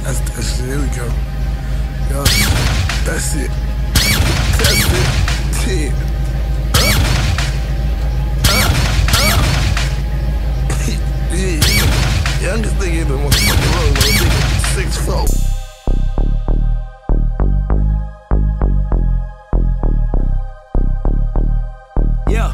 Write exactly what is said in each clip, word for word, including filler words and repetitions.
That's, that's it. Here we go. Yo, that's it. That's it. Yeah. Uh, uh, uh. Yeah. Youngest nigga in the motherfucking room, nigga. Six foot. Yeah.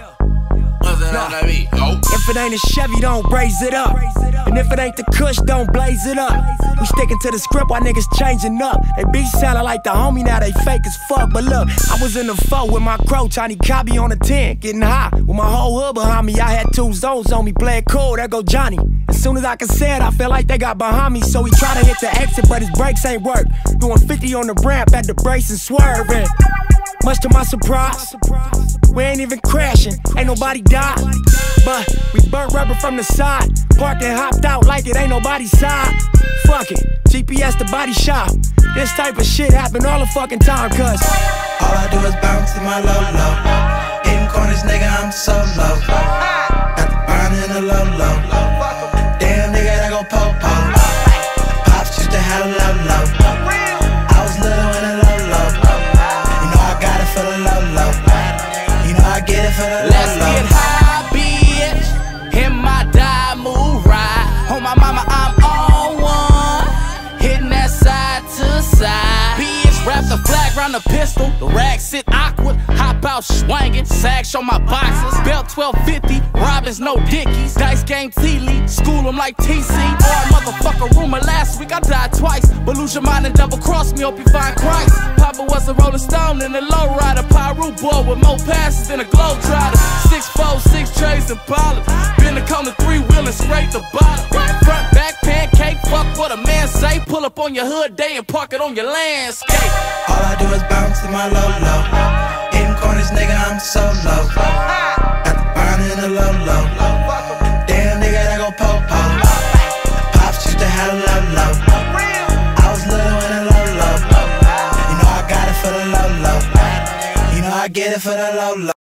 If it ain't a Chevy, don't raise it up. And if it ain't the Kush, don't blaze it up. We sticking to the script while niggas changing up. They be sounding like the homie, now they fake as fuck. But look, I was in the four with my crow, Tiny Cobby on the ten, getting high. With my whole hood behind me, I had two zones on me, playing cool, there go Johnny. As soon as I can say it, I feel like they got behind me. So he try to hit the exit, but his brakes ain't work. Doing fifty on the ramp at the brace and swerving. Much to my surprise, we ain't even crashing, ain't nobody died. But we burnt rubber from the side, parked and hopped out like it ain't nobody's side. Fuck it, G P S the body shop. This type of shit happen all the fucking time, cuz all I do is bounce in my low-low. Hitting corners, nigga, I'm so low. Got the burn in the low-low. Damn, nigga, that go po-po. Pops used to have a low-low. I was little in a low-low. You know I got it for the low-low. You know I get it for the low-low. Let's get high, bitch. In my die move ride. On my mama, I'm on one. Hitting that side to side. Bitch, wrap the flag round the pistol. The rag sit awkward. Hop out swinging. Sag show my boxes. Belt twelve fifty. Robins, no dickies. Dice game T-Lee. School them like T C. Or a motherfucker rumor last week I died twice. But lose your mind and double cross me. Hope you find Christ. Papa was a rolling stone and a low rider. Pyro boy with more passes than a glow trotter. Six four, six trays and pollen. Been the corner three wheel and scrape the bottom. Front back pancake, fuck what a man say. Pull up on your hood day and park it on your landscape. All I do is bounce in my low-low. Hitting corners, nigga, I'm so low. Got the burn in the low-low. Damn, nigga, that go po-po. Pops used to have a low-low. I was little in a low-low. You know I got it for the low-low. You know I get it for the low-low.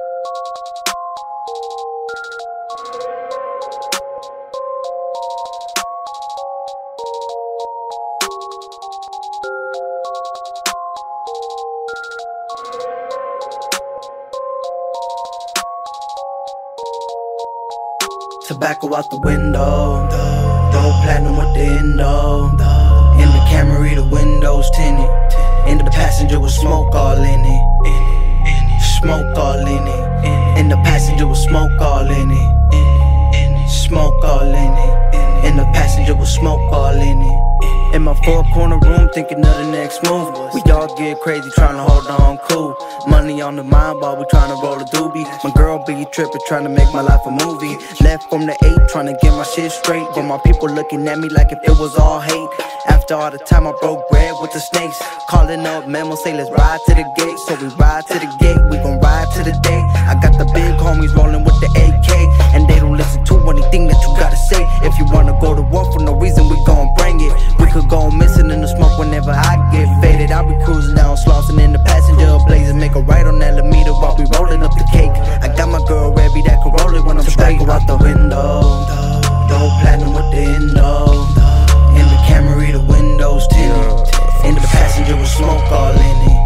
Tobacco out the window, gold platinum with the endo. In the Camry, the windows tinted. In the passenger with smoke all in it. Smoke all in it. In the passenger with smoke all in it. Smoke all in it. In the passenger with smoke all in it. In my four corner room thinking of the next move. We all get crazy trying to hold on cool. Money on the mind while we trying to roll a doobie. My girl be trippin' trying to make my life a movie. Left from the eight trying to get my shit straight. But my people looking at me like if it was all hate. After all the time I broke bread with the snakes. Calling up memos say let's ride to the gate. So we ride to the gate, we gon' ride to the day. I got the big homies rolling with the A K. And they don't listen to anything that you gotta say. If you wanna go to war for no reason, we gon' bring it. We could go missing in the smoke whenever I get faded. I be cruising down, slossing in the passenger blazing. Make a right on that Lamita while we rolling up the cake. I got my girl Rebby that can roll it when I'm straight. Tobacco out the window, gold platinum with the endo. In the Camry, the windows tinted. In the passenger with smoke all in it.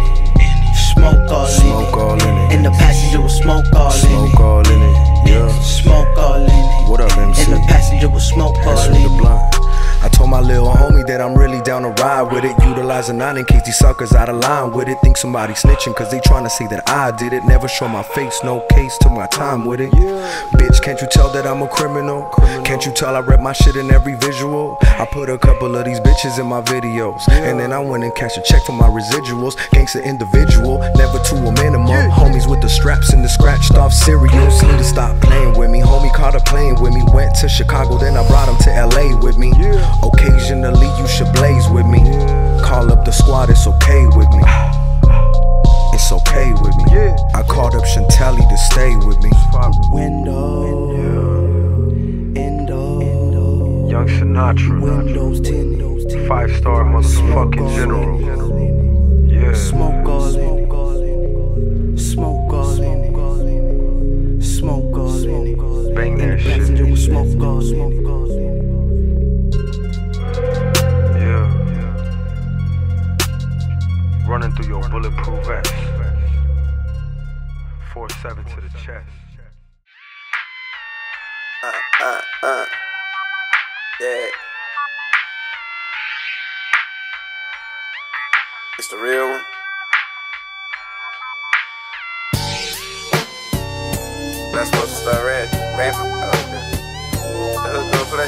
Smoke all in it. In the passenger with smoke all in it. Smoke all in it, yeah. Smoke all in it. What up, M C? In the passenger with smoke all in it. I told my little homie that I'm really down to ride with it. Utilize a nine in case these suckers out of line with it. Think somebody snitching cause they tryna say that I did it. Never show my face, no case, took my time with it. Bitch, can't you tell that I'm a criminal? Can't you tell I rep my shit in every visual? I put a couple of these bitches in my videos. And then I went and cashed a check for my residuals. Gangsta individual, never to a minimum. Homies with the straps and the scratched off cereals. Seem to stop playing with me. Homie caught a plane with me. Went to Chicago, then I brought him to L A with me. Occasionally you should blaze with me. Call up the squad, it's okay with me. It's okay with me. I called up Chantelli to stay with me. Window, Indo, Young Sinatra, windows tinted. five star motherfucking general. Yeah. Smoke all in it. Smoke all in it. Smoke all in it. Bang that Passenger shit. with smoke all in it. seven to the chest. Uh, uh, uh. Yeah. It's the real one. Not supposed to start rap, rapping. Oh, okay. The hook go for that?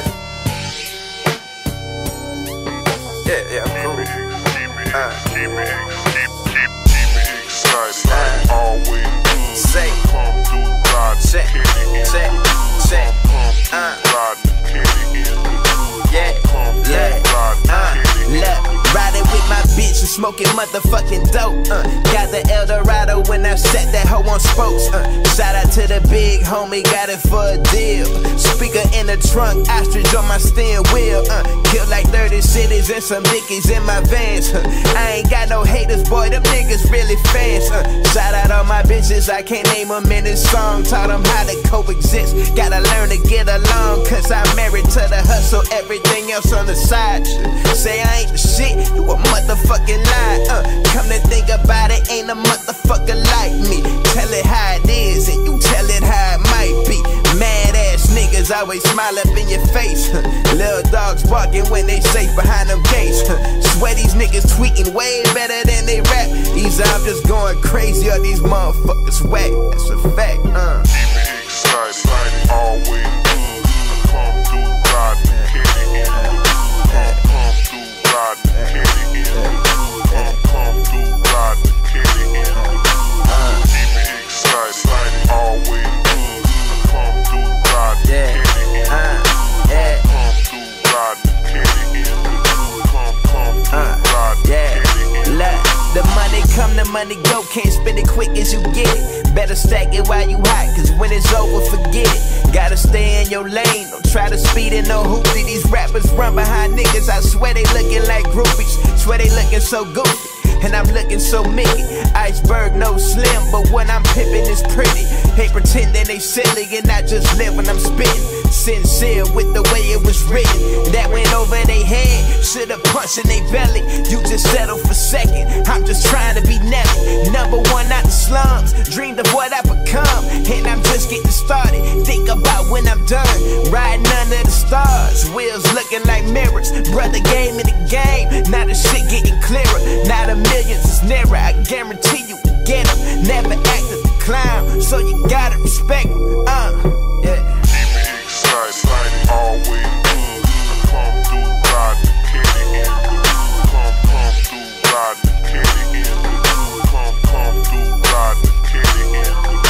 Yeah, yeah, I'm cool. Keep me, Uh. keep me, keep, keep, keep me excited. Uh. Always good. Say. Come through riding Check, kitty in check, the hood. check. Come through Uh. riding kitty in the hood. Yeah, Come through look, riding uh, kitty in the look, hood. riding with my bitch and smoking motherfucking dope. Uh, got the Eldorado when I set that hoe on spokes. Uh, shout out to the big homie, got it for a deal. Speaker in the trunk, ostrich on my steering wheel. Uh, killed like thirty cities and some dickies in my vans. Uh, I ain't got no haters, boy, them niggas really fans. Uh, shout out all my bitches, I can't name them in this song. Taught them how to coexist, gotta learn to get along. Cause I'm married to the hustle, everything else on the side. Say I ain't the shit, you a motherfucking lie. Uh, come to think about it, ain't a motherfucker like me. Tell it how it is, and you tell it how it might be. Mad ass niggas always smile up in your face. Uh, little dogs barking when they safe behind them gates. Uh, swear these niggas tweeting way better than they rap. These I'm just going crazy, or these motherfuckers whack. That's a fact. Uh. Keep me excited. Always good. Come through riding kitty in the hood. Come through riding kitty in the hood. Come through riding kitty in the hood. Keep me excited. Always good. Come through riding Yeah, kitty in the uh, hood. yeah, Come through riding kitty in the hood. Come, come through uh, riding Yeah, kitty in the look, the money come, the money go, can't spend it quick as you get it. Better stack it while you hot, cause when it's over, forget it. Gotta stay in your lane, don't try to speed in no hoopty. These rappers run behind niggas, I swear they looking like groupies. Swear they looking so goofy, and I'm looking so Mickey. Iceberg, no slim, but when I'm pimping it's pretty. They pretending they silly and I just live when I'm spitting. Sincere with the way it was written, that went over they head, should've punched in they belly. You just settle for second, I'm just trying to be Nelly. Number one out the slums, dreamed of what I become, and I'm just getting started. Think about when I'm done, riding under the stars, wheels looking like mirrors. Brother gave me the game, now the shit getting clearer. Now the millions is nearer, I guarantee you get them. Never acted the clown, so you gotta respect them. Uh, yeah. Keep me excited. Always good. Come through riding kitty in the hood. Come, come through riding kitty in the hood. Come, come through riding kitty in the hood.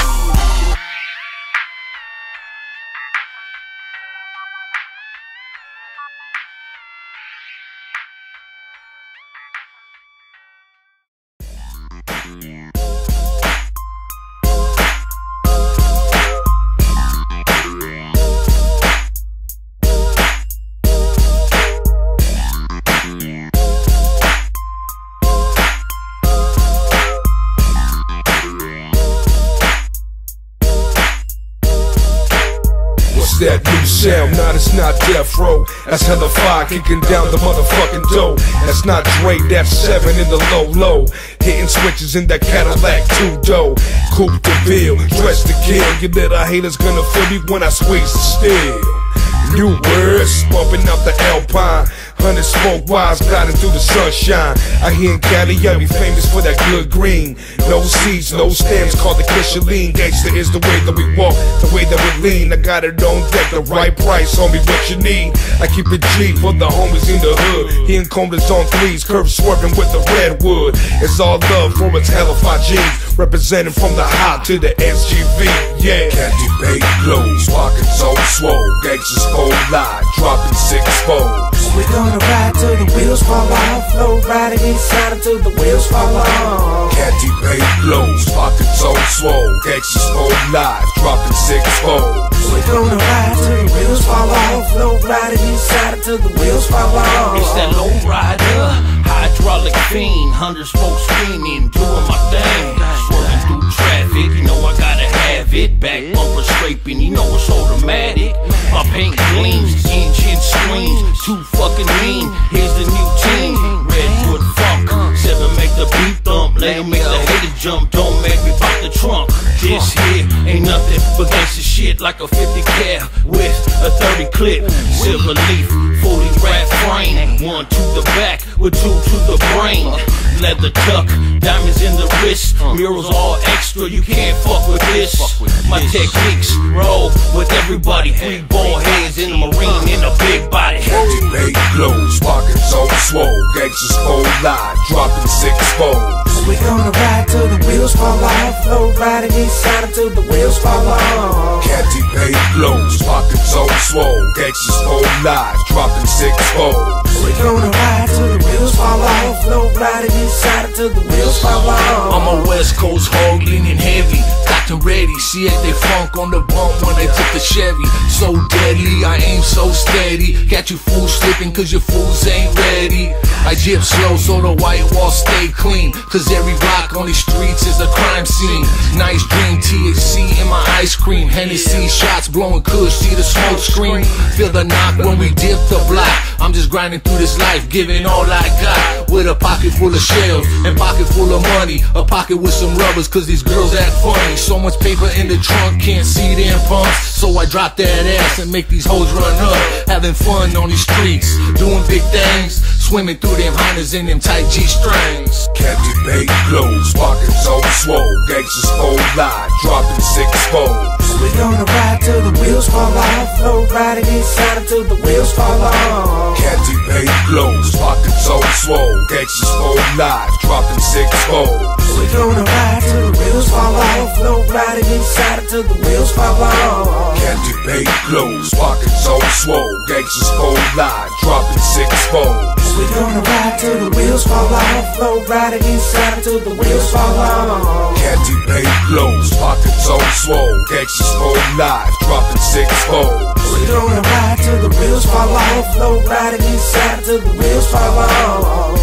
That new sound, nah, it's not death row. That's hella fire kicking down the motherfucking door. That's not Dre, that's seven in the low low. Hitting switches in that Cadillac two-door. Coupe de Ville, dressed to kill. Your little haters gonna feel me when I squeeze the steel. New words, bumping out the Alpine. Hundred smoke wires gliding through the sunshine. I hear in Cali, I be famous for that good green. No seeds, no stems, called the Kishaline. Gangsta is the way that we walk, the way that we lean. I got it on deck, the right price, homie, what you need. I keep it G for the homies in the hood. He and Combs on threes, curves swerving with the redwood. It's all love for its hella five G's. Representing from the hot to the S G V, yeah. Candy bait glows, pockets so swole. Gangsters full live, dropping six folds. We gonna ride till the wheels fall off. Low riding inside until the wheels fall off. Candy bait glows, pockets so swole. Gangsters full live, dropping six folds. We gonna ride till the wheels fall off. Low riding inside until the wheels fall off. It's that low rider, hydraulic fiend, hundred spokes screaming, doing my thing. Swerving through traffic, you know I gotta have it. Back bumper scraping, you know it's automatic. My paint gleams, engine screams, too fucking mean. Here's the new team, Redwood Funk. Seven make the beat thump, let 'em make the haters jump. Don't make me pop the trunk. This here ain't nothing but gangsta shit, like a fifty cal with a thirty clip. Silver leaf, forty rat frame, one to the back with two to the brain. Leather tuck, diamonds in the wrist, murals all extra, you can't fuck with this. My techniques roll with everybody, three ball heads in the marine in a big body. Captivate glows, pockets on swole, gangsters full live, dropping six folds. We gonna ride till the wheels fall off, low riding inside until the wheels fall off. Captivate glows, pockets on swole, gangsters full live, dropping six folds. We gonna ride till the wheels fall off, low riding inside until the wheels fall off. I'm a West Coast hog, leaning heavy, cocked and ready. See it, they funk on the bump when they took the Chevy. So deadly, I aim so steady. Got you fools slipping cause your fools ain't ready. I jip slow so the white walls stay clean, cause every block on these streets is a crime scene. Nice dream, T H C in my ice cream. Hennessy shots blowing kush, see the smoke screen. Feel the knock when we dip the block. I'm just grinding through this life, giving all I got. With a pocket full of shells and pocket full of money. A pocket with some rubbers cause these girls act funny. So much paper in the trunk, can't see them pumps. So I drop that ass and make these hoes run up. Having fun on these streets, doing big things. Swimming through them Hondas in them tight G strings. Captivate glows, pockets on swole, gangsters full live, dropping six folds. We gonna ride till the wheels fall off, low riding inside until the wheels fall off. Captivate glows, pockets on swole, gangsters full live, dropping six folds. We gonna ride till the wheels fall off, low riding inside until the wheels fall off. Captivate glows, pockets on swole, gangsters full live, dropping six folds. We gonna ride till the wheels fall off, low riding inside until the wheels fall off. Captivate glows, pockets on swole, gangsters full live, dropping six folds. We gonna ride till the wheels fall off, low riding inside until the wheels fall off.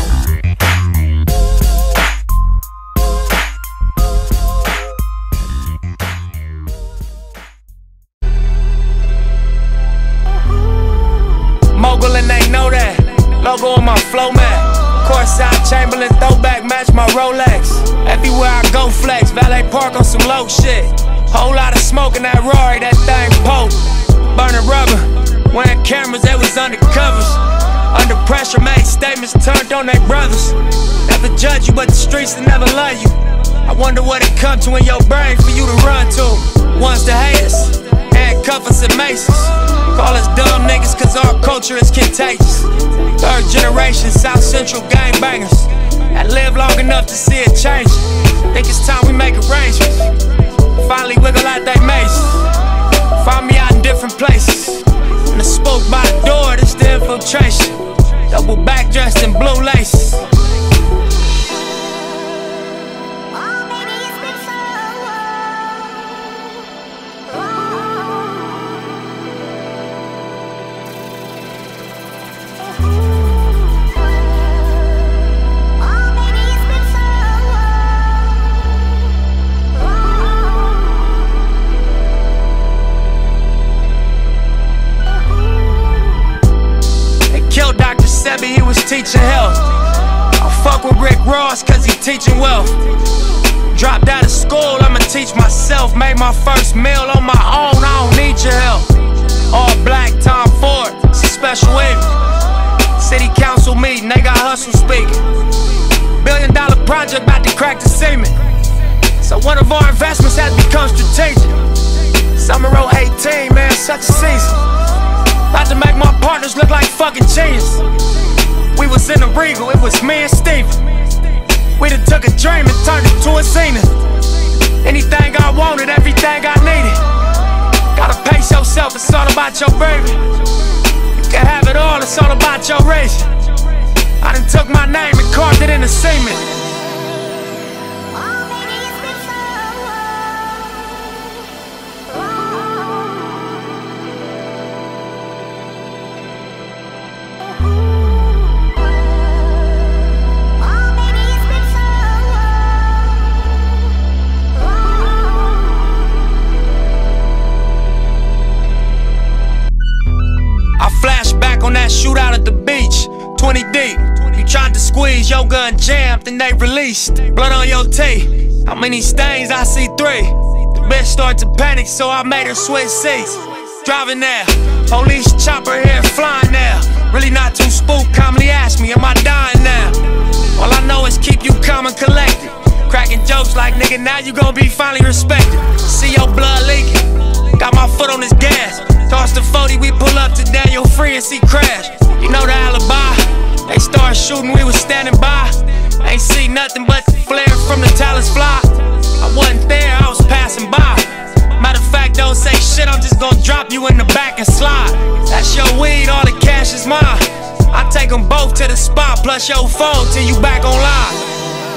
Mogul and they know that. Logo on my flow mat. Courtside Chamberlain throwback match my Rolex. Everywhere I go flex, valet park on some low shit. Whole lot of smoke in that Rory, that thing potent. Burning rubber, wearing cameras, they was undercovers. Under pressure, made statements, turned on their brothers. Never judge you, but the streets will never love you. I wonder what it come to in your brain for you to run to. One's the haters, handcuff us and maces. Call us dumb niggas cause our culture is contagious. Third generation South Central gangbangers that live long enough to see it change. Think it's time we make arrangements. Finally wiggle out they mazes. Find me out in different places. And the spook by the door, this the infiltration. Double back dressed in blue laces. He was teaching health. I fuck with Rick Ross cause he teaching wealth. Dropped out of school, I'ma teach myself. Made my first meal on my own, I don't need your help. All black, Tom Ford, it's a special event. City council meeting, they got hustle speaking. Billion dollar project about to crack the cement. So one of our investments has become strategic. Summer oh eighteen, man, such a season. About to make my partners look like fucking genius. We was in the Regal, it was me and Steven. We done took a dream and turned it to a zenith. Anything I wanted, everything I needed. Gotta pace yourself, it's all about your baby. You can have it all, it's all about your race. I done took my name and carved it in the cement. Shootout at the beach, twenty deep. You tried to squeeze, your gun jammed, then they released. Blood on your teeth, how many stains? I see three. bitch started to panic, so I made her switch seats. Driving there, police chopper here flying there. Really not too spooked, calmly asked me, am I dying now? All I know is keep you calm and collected. Cracking jokes like, nigga, now you gon' be finally respected. See your blood leaking, got my foot on this gas. Toss the forty, we pull up to Daniel Free and see crash. You know the alibi, they started shooting, we was standing by. Ain't see nothing but the flare from the talents fly. I wasn't there, I was passing by. Matter of fact, don't say shit, I'm just gonna drop you in the back and slide. That's your weed, all the cash is mine. I take them both to the spot, plus your phone till you back online.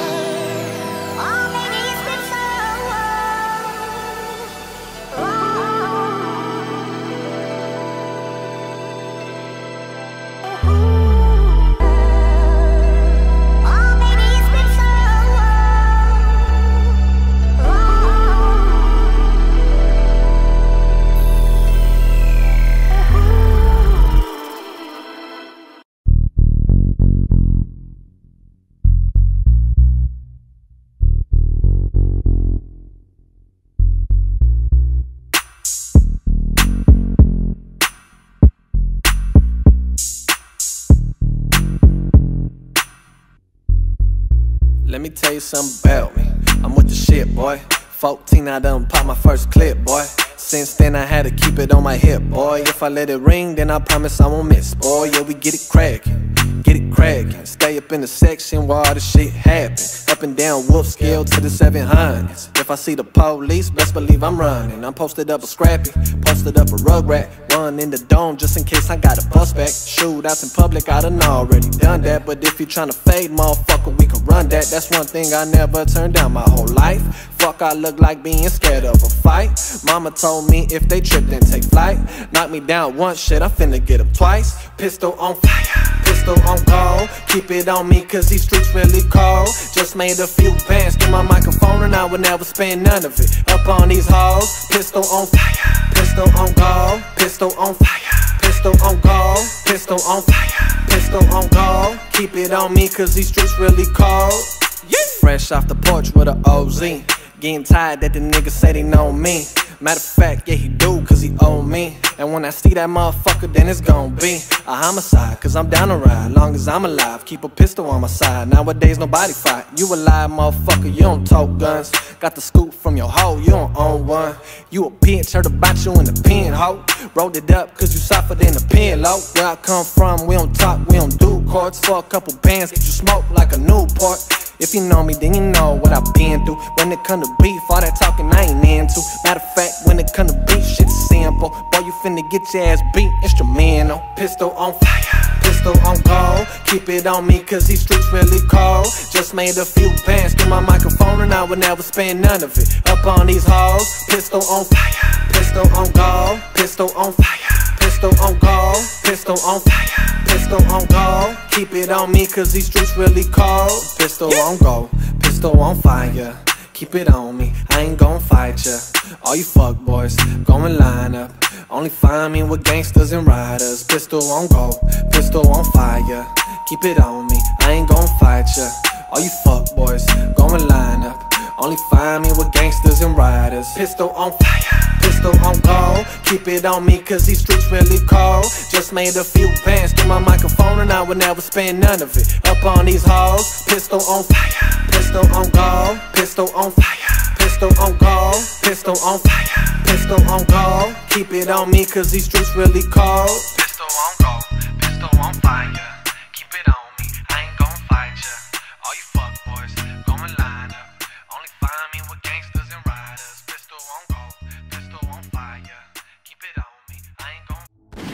Let me tell you something about me. I'm with the shit, boy. fourteen, I done pop my first clip, boy. Since then, I had to keep it on my hip, boy. If I let it ring, then I promise I won't miss, boy. Yeah, we get it crackin', get it crackin'. Stay up in the section where all the shit happen. Up and down Wolf Scale to the seven hundreds. If I see the police, best believe I'm running. I'm posted up a Scrappy, posted up a Rugrat. Run in the dome just in case I got a bust back. Shootouts in public, I done already done that. But if you tryna fade, motherfucker, we can run that. That's one thing I never turned down my whole life. Fuck, I look like being scared of a fight. Mama told me if they trip, then take flight. Knock me down once, shit, I'm finna get up twice. Pistol on fire, pistol on call. Keep it on me cause these streets really cold. Just made a few bands, get my microphone and I would never spend none of it. Up on these halls, pistol on fire, pistol on call. Pistol on fire, pistol on call. Pistol on fire, pistol on call. Keep it on me cause these streets really cold. Yeah. Fresh off the porch with a O Z. Getting tired that the niggas say they know me. Matter of fact, yeah, he do, cause he owe me. And when I see that motherfucker, then it's gon' be a homicide, cause I'm down to ride. Long as I'm alive, keep a pistol on my side. Nowadays, nobody fight. You alive, motherfucker, you don't tote guns. Got the scoop from your hoe, you don't own one. You a bitch, heard about you in the pen, ho. Rolled it up, cause you suffered in the pen, low. Where I come from, we don't talk, we don't do courts. For a couple bands, get you smoked like a Newport. If you know me, then you know what I've been through. When it come to beef, all that talking I ain't into. Matter of fact, when it come to beef, shit's simple. Boy, you finna get your ass beat, instrumental. Pistol on fire, pistol on call. Keep it on me, cause these streets really cold. Just made a few bands, get my microphone and I would never spend none of it. Up on these halls, pistol on fire, pistol on call. Pistol on fire, pistol on call. Pistol on fire, pistol on call. Keep it on me, cause these streets really cold. Pistol on go, pistol on fire. Keep it on me, I ain't gon' fight ya. All you fuck boys, go and line up. Only find me with gangsters and riders. Pistol on go, pistol on fire. Keep it on me, I ain't gon' fight ya. All you fuck boys, go and line up. Only find me with gangsters and riders. Pistol on fire, pistol on call. Keep it on me cause these streets really cold. Just made a few bands, get my microphone and I would never spend none of it. Up on these halls, pistol on fire, pistol on call. Pistol on fire, pistol on call. Pistol on fire, pistol on call. Keep it on me cause these streets really cold. Pistol on call, pistol on fire. Keep it on me, I ain't gon' fight ya. All you fuck boys, go and line up. Only find me with gangsters and riders. Pistol on call, pistol on fire. Keep it on me, I ain't gon'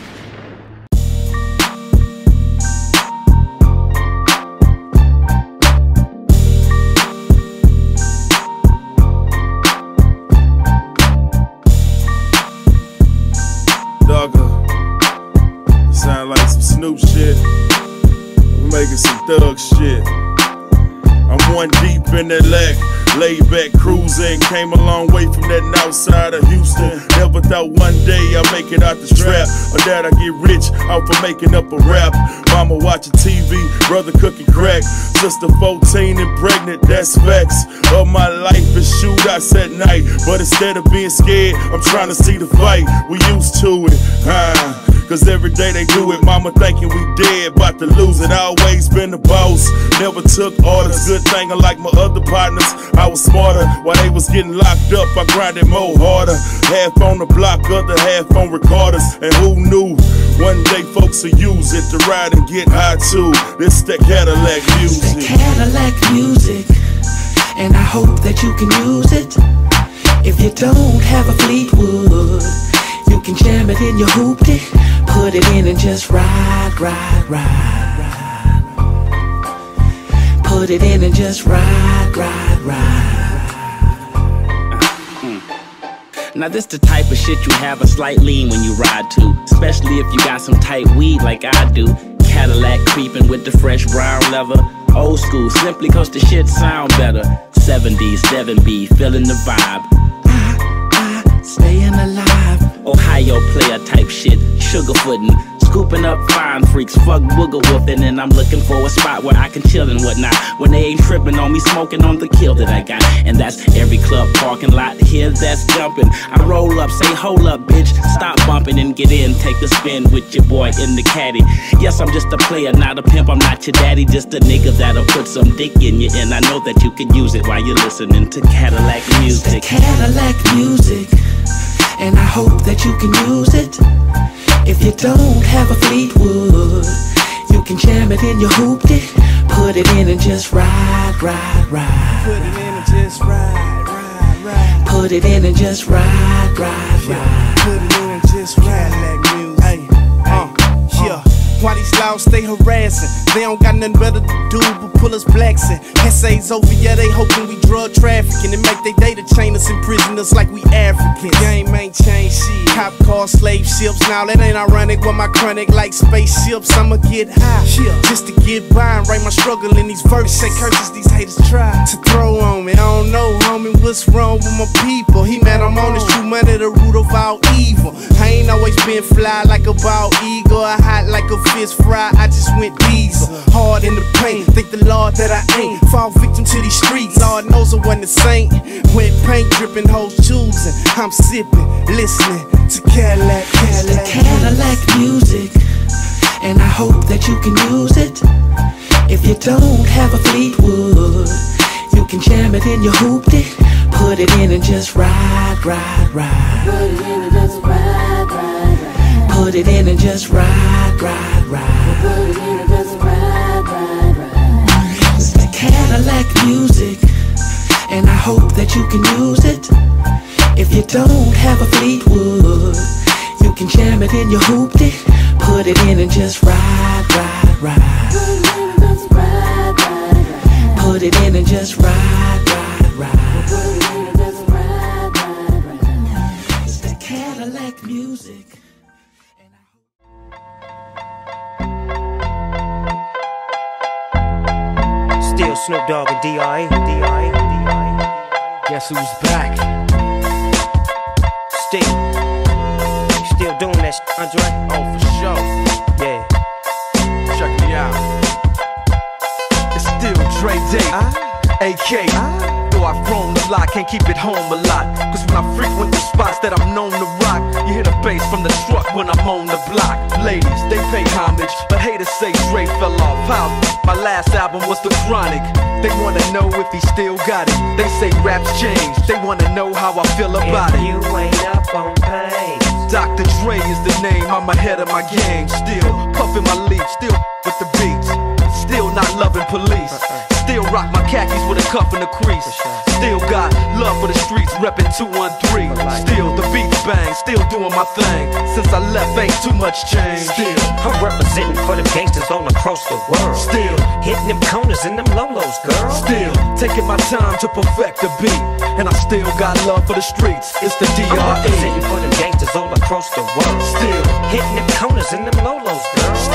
Dugger, sound like some Snoop shit. I'm making some thug shit. I'm one deep in that leg. laid back cruising. Came a long way from that north side of Houston. Never thought one day I'd make it out the strap, or that I get rich out for making up a rap. Mama watching T V, brother cooking crack, sister fourteen and pregnant, that's facts. Of my life is shootouts at night, but instead of being scared, I'm trying to see the fight. We used to it, ah. Cause every day they do it, mama thinking we dead, about to lose it. Always been the boss, never took orders. Good thing unlike my other partners, I was smarter. While they was getting locked up, I grinded more harder. Half on the block, other half on recorders. And who knew, one day folks will use it to ride and get high too. This that Cadillac music. It's that Cadillac music, and I hope that you can use it. If you don't have a Fleetwood, you can jam it in your hoopty, put it in and just ride, ride, ride, ride. Put it in and just ride, ride, ride. Mm. Now this the type of shit you have a slight lean when you ride to, especially if you got some tight weed like I do. Cadillac creeping with the fresh brown leather. Old school, simply cause the shit sound better. seventies, seven B, feeling the vibe. Staying alive. Ohio player type shit, sugarfootin', scooping up fine freaks, fuck booger whooping, and I'm looking for a spot where I can chill and whatnot, when they ain't tripping on me, smoking on the kill that I got. And that's every club parking lot here that's jumping. I roll up, say hold up bitch, stop bumping and get in, take a spin with your boy in the caddy. Yes, I'm just a player, not a pimp, I'm not your daddy, just a nigga that'll put some dick in you, and I know that you can use it while you're listening to Cadillac music. It's Cadillac music, and I hope that you can use it. If you don't have a Fleetwood, you can jam it in your hoopty, put it in and just ride, ride, ride. Put it in and just ride, ride, ride. Put it in and just ride, ride, ride. Put it in and just ride. Cadillac music. Hey, uh, yeah. Why these laws stay harassing? They don't got nothing better to do but pull us blacks in. Essays over, yeah, they hoping we drug trafficking and make they data chain us and prison us like we Africans. Game ain't changed shit. Cop cars, slave ships. Now that ain't ironic with my chronic like spaceships. I'ma get high just to get by and write my struggle in these verses. Say curses these haters try to throw on me. I don't know, homie, what's wrong with my people? He mad I'm on this true money, the root of all evil. I ain't always been fly like a bald eagle, or hot like a fish fry. I just went diesel, hard in the paint. Thank the Lord that I ain't fall victim to these streets. Lord knows I wasn't a saint. Wet paint dripping, hoes choosing. I'm sipping, listening to Cadillac, Cadillac, Cadillac music, and I hope that you can use it. If you don't have a Fleetwood, you can jam it in your hoopty, put it in and just ride, ride, ride. Put it in and just ride, ride, ride. Put it in and just ride, ride, ride. Put it in and just ride, ride, ride. It's the Cadillac music, and I hope that you can use it. If you don't have a Fleetwood, you can jam it in your hoopty, put it in and just ride, ride, ride. Put it in and just ride, ride, ride. Put it in and just ride, ride, ride. It's the Cadillac music. Still Snoop Dogg and D R E, D R E, D R E. Guess who's back? Still, still doing that shit, Andre? Oh, for sure. Yeah. Check me out. It's still Dre Day, Ah, A K. ah. Though I've grown a lot, can't keep it home a lot. Cause when I frequent the spots that I'm known to rock, you hear the bass from the truck when I'm on the block. Ladies, they pay homage, but haters say Dre fell off. How? My last album was The Chronic. They wanna know if he still got it. They say raps change, they wanna know how I feel about If it. you ain't up on pace, Doctor Dre is the name, I'm ahead of my game. Still puffin' my leaf, still with the beats. Still not loving police. Still rock my khakis with a cuff and a crease. Still got love for the streets, reppin' two one three. Still the beats bang, still doing my thing. Since I left ain't too much change. Still I'm representing for them gangsters all across the world. Still hitting them corners and them lolos, girl. Still taking my time to perfect the beat. And I still got love for the streets. It's the D I'm R E. representing for them gangsters all across the world. Still hitting them corners and them lolos, girl. Still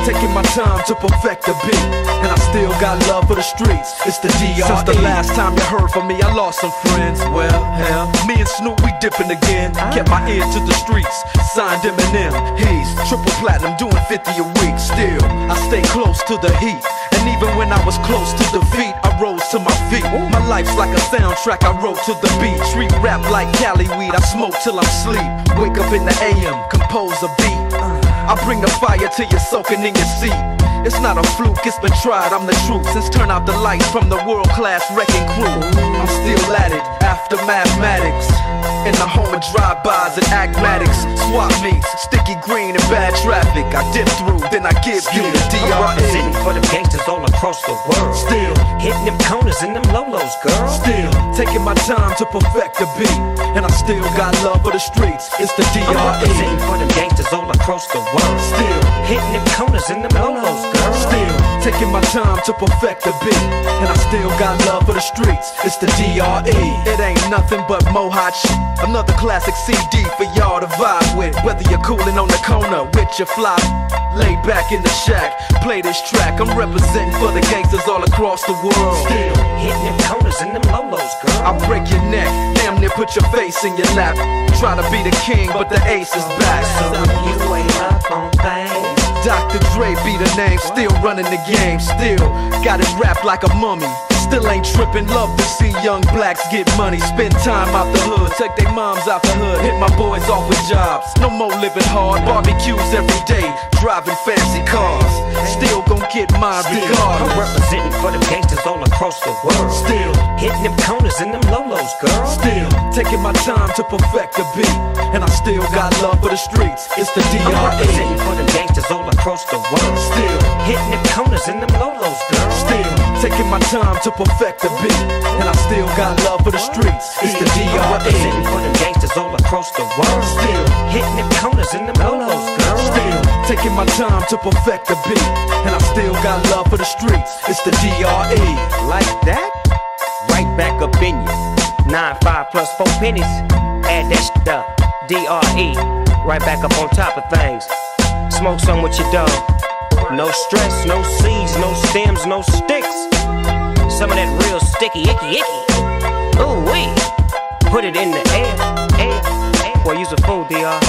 taking my time to perfect the beat, and I still got love for the streets. It's the D R E. Since the last time you heard from me, I lost some friends. Well, hell, me and Snoop, we dipping again. Kept my ear to the streets, signed Eminem. He's triple platinum, doing fifty a week. Still, I stay close to the heat, and even when I was close to defeat, I rose to my feet. My life's like a soundtrack I wrote to the beat. Street rap like Cali weed, I smoke till I'm sleep. Wake up in the A M, compose a beat. I bring the fire till you're soaking in your seat. It's not a fluke, it's been tried, I'm the truth. Since turn out the lights from the world-class wrecking crew, I'm still at it, after mathematics. In the home of drive-bys and acmatics, swap meets, sticky green and bad traffic. I dip through, then I give you the D R E. I'm representing for them gangsters all across the world. Still hitting them corners and them lolos, girl. Still taking my time to perfect the beat, and I still got love for the streets. It's the D R E. I'm representing for them gangsters all across the world. Still hitting them corners and them lolos, girl. Still taking my time to perfect the beat, and I still got love for the streets. It's the D R E. It ain't nothing but mo hot shit. Another classic C D for y'all to vibe with. Whether you're coolin' on the corner with your fly, laid back in the shack, play this track. I'm representing for the gangsters all across the world. Still hitting them corners and them lolos, girl. I break your neck, damn near put your face in your lap. Try to be the king, but the ace is back. So if you ain't up on things, Doctor Dre be the name, still running the game. Still got it wrapped like a mummy. Still ain't trippin', love to see young blacks get money. Spend time out the hood, take their moms out the hood. Hit my boys off with jobs, no more living hard. Barbecues every day, driving fancy cars. Still gon' get mine regardless. I'm representing for them gangsters all across the world. Still hitting them corners and them lolos, girl. Still taking my time to perfect the beat, and I still got love for the streets. It's the D R E. I'm representing for them gangsters all across the world. Still hitting them corners and them lolos, girl. Still taking my time to perfect the beat, and I still got love for the streets. It's the D R E. I'm representing for them gangsters all across the world. Still hitting them corners and them lolos, girl. Still taking my time to perfect the beat, and I still got love for the streets. It's the D R E. Like that? Right back up in you. Nine, five plus four pennies. Add that shit up. D R E. Right back up on top of things. Smoke some with your dog. No stress, no seeds, no stems, no sticks. Some of that real sticky, icky, icky. Ooh wee. Put it in the air, air, air. Boy, use a fool, D R.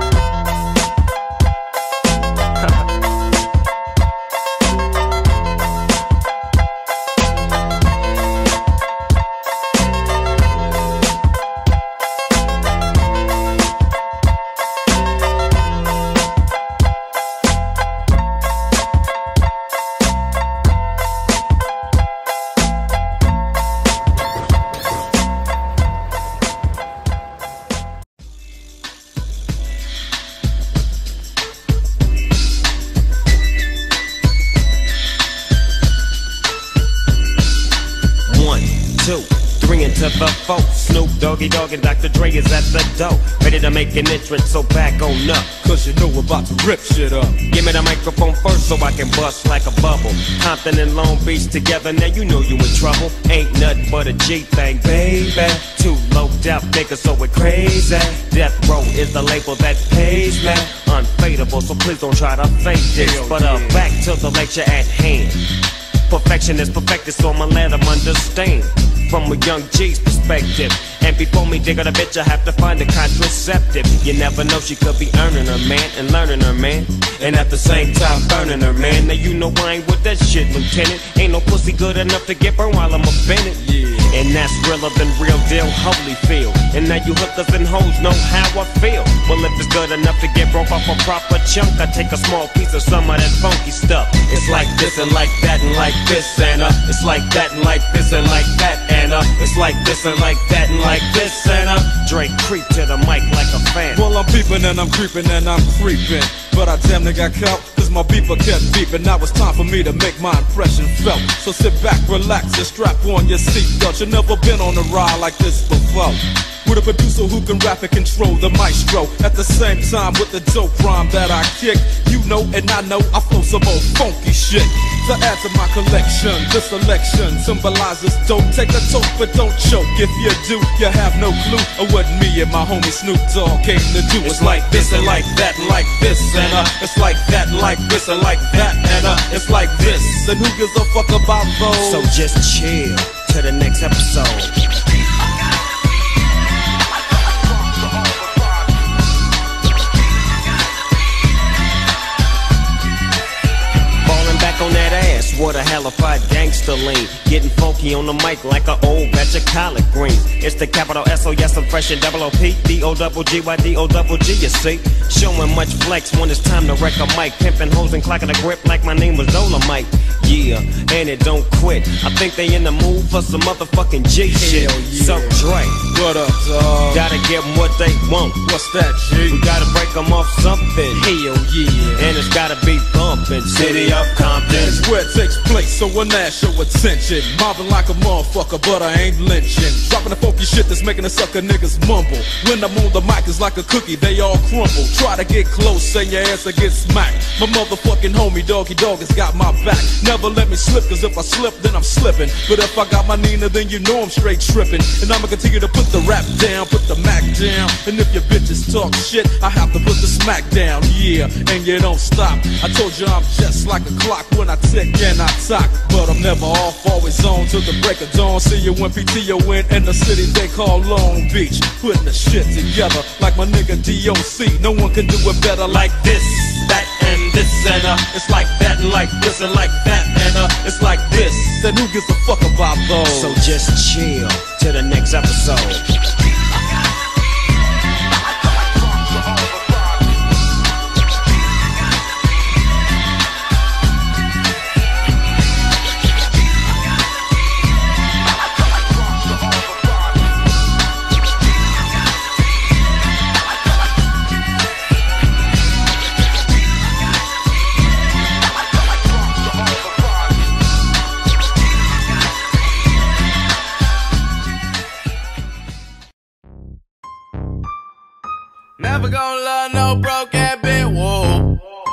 To the folk, Snoop Doggy Dogg and Doctor Dre is at the door, ready to make an entrance, so back on up. Cause you know we're about to rip shit up. Give me the microphone first so I can bust like a bubble. Compton and Long Beach together, now you know you in trouble. Ain't nothing but a G thing, baby. Too low death niggas, so it crazy. Death Row is the label that pays me. Unfadable, so please don't try to fake this. But uh, back to the lecture at hand. Perfection is perfected, so I'ma let them understand from a young G's perspective. And before me dig on a bitch, I have to find a contraceptive. You never know, she could be earning her man and learning her man, and at the same time burning her man. Now you know I ain't with that shit, Lieutenant. Ain't no pussy good enough to get burned while I'm offended. Yeah. And that's realer than real deal, Holyfield. And now you hookers and hoes know how I feel. Well, if it's good enough to get broke off a proper chunk, I take a small piece of some of that funky stuff. It's like this and like that and like this and uh, it's like that and like this and like that and uh, it's like this and like that and like this and uh, Drake creep to the mic like a fan. Well, I'm peeping and I'm creeping and I'm creeping, but I damn near got caught, cause my beeper kept beeping. Now it's time for me to make my impression felt. So sit back, relax, and strap on your seatbelt. You've never been on a ride like this before, with a producer who can rap and control the maestro. At the same time with the dope rhyme that I kick, you know and I know I flow some old funky shit. to add to my collection. This selection symbolizes don't take a toke but don't choke. If you do, you have no clue of what me and my homie Snoop Dogg came to do. It's like this and like that, like this and uh, it's like that, like this and like that and uh, it's like this. And who gives a fuck about those? So just chill to the next episode. On that ass, what a halified gangster lean. Getting funky on the mic like an old batch of collard greens. It's the capital S O, yes I'm fresh and double O P D O double G Y D O double G, you see. Showing much flex when it's time to wreck a mic. Pimping hoes and clocking a grip like my name was Dolomite. Yeah, and it don't quit. I think they in the mood for some motherfucking G shit. Yeah. So Dre, what up, dog? Gotta give them what they want. What's that, G? We gotta break them off something. Hell yeah. And it's gotta be bumpin'. City of Compton. That's where it takes place, so when that show attention. Mobbing like a motherfucker, but I ain't lynching. Dropping the funky shit that's making the sucker niggas mumble. When I'm on the mic, it's like a cookie, they all crumble. Try to get close, say your ass will get smacked. My motherfucking homie, Doggy Dog, has got my back. Never let me slip, cause if I slip, then I'm slipping. But if I got my Nina, then you know I'm straight tripping. And I'ma continue to put the rap down, put the Mac down. And if your bitches talk shit, I have to put the smack down. Yeah, and you don't stop. I told you I'm just like a clock when I tick and I talk. But I'm never off, always on till the break of dawn. See you when P T O in in the city they call Long Beach. Putting the shit together like my nigga D O C. No one can do it better like this, that, and this, and uh, it's like that, and like this, and like that, and uh, it's like this. Then who gives a fuck about those? So just chill to the next episode. Never gonna love no broke ass bitch, whoa.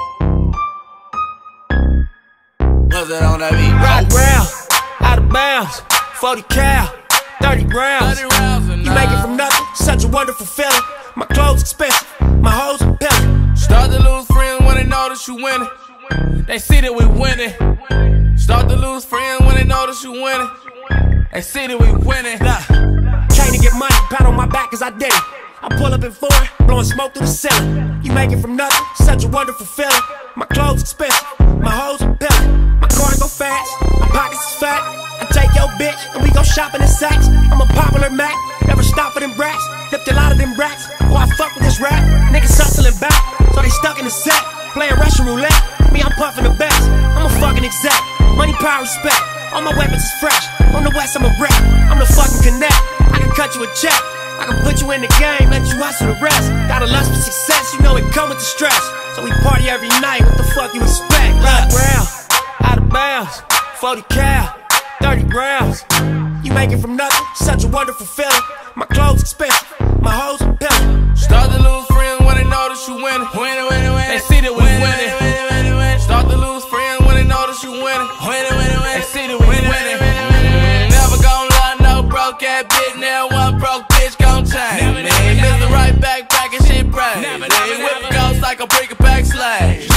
Was it on that beat? Ride round, out of bounds, forty cal, thirty rounds. thirty rounds and You make it from nothing, such a wonderful feeling. My clothes expensive, my hoes are pilling. Start to lose friends when they notice you winning. They see that we winning. Start to lose friends when they notice you winning. They see that we winning. Look, came to get money, pat on my back cause I did it. I pull up in foreign, blowing smoke through the ceiling. You make it from nothing, such a wonderful feeling. My clothes expensive, my hoes are pilling. My car go fast, my pockets is fat. I take your bitch and we go shopping in Saks. I'm a popular Mac, never stop for them brats. Flipped a lot of them racks, oh I fuck with this rap. Niggas hustling back, so they stuck in the set. Playing Russian roulette, me I'm puffing the best. I'm a fucking exec, money, power, respect. All my weapons is fresh, on the west I'm a rep. I'm the fucking connect, I can cut you a check. I can put you in the game, let you hustle the rest. Got a lust for success, you know it come with the stress. So we party every night, what the fuck you expect? Ride round, out of bounds, forty cal, thirty rounds. You make it from nothing, such a wonderful feeling. My clothes expensive, my hoes are pilling. Start to lose friends when they notice you winning. Winning, winning, winning. They see that we winning. winning, winning, winning, winning. Start to lose friends when they notice you winning. Winning, winning, winning. They see that we winning. winning, winning, winning. Never gonna love no broke ass bitch, now one broke bitch gon' change. Never, never, never. Mister Right backpack and shit brave. Never, never, whip a ghost like a brick a back slave.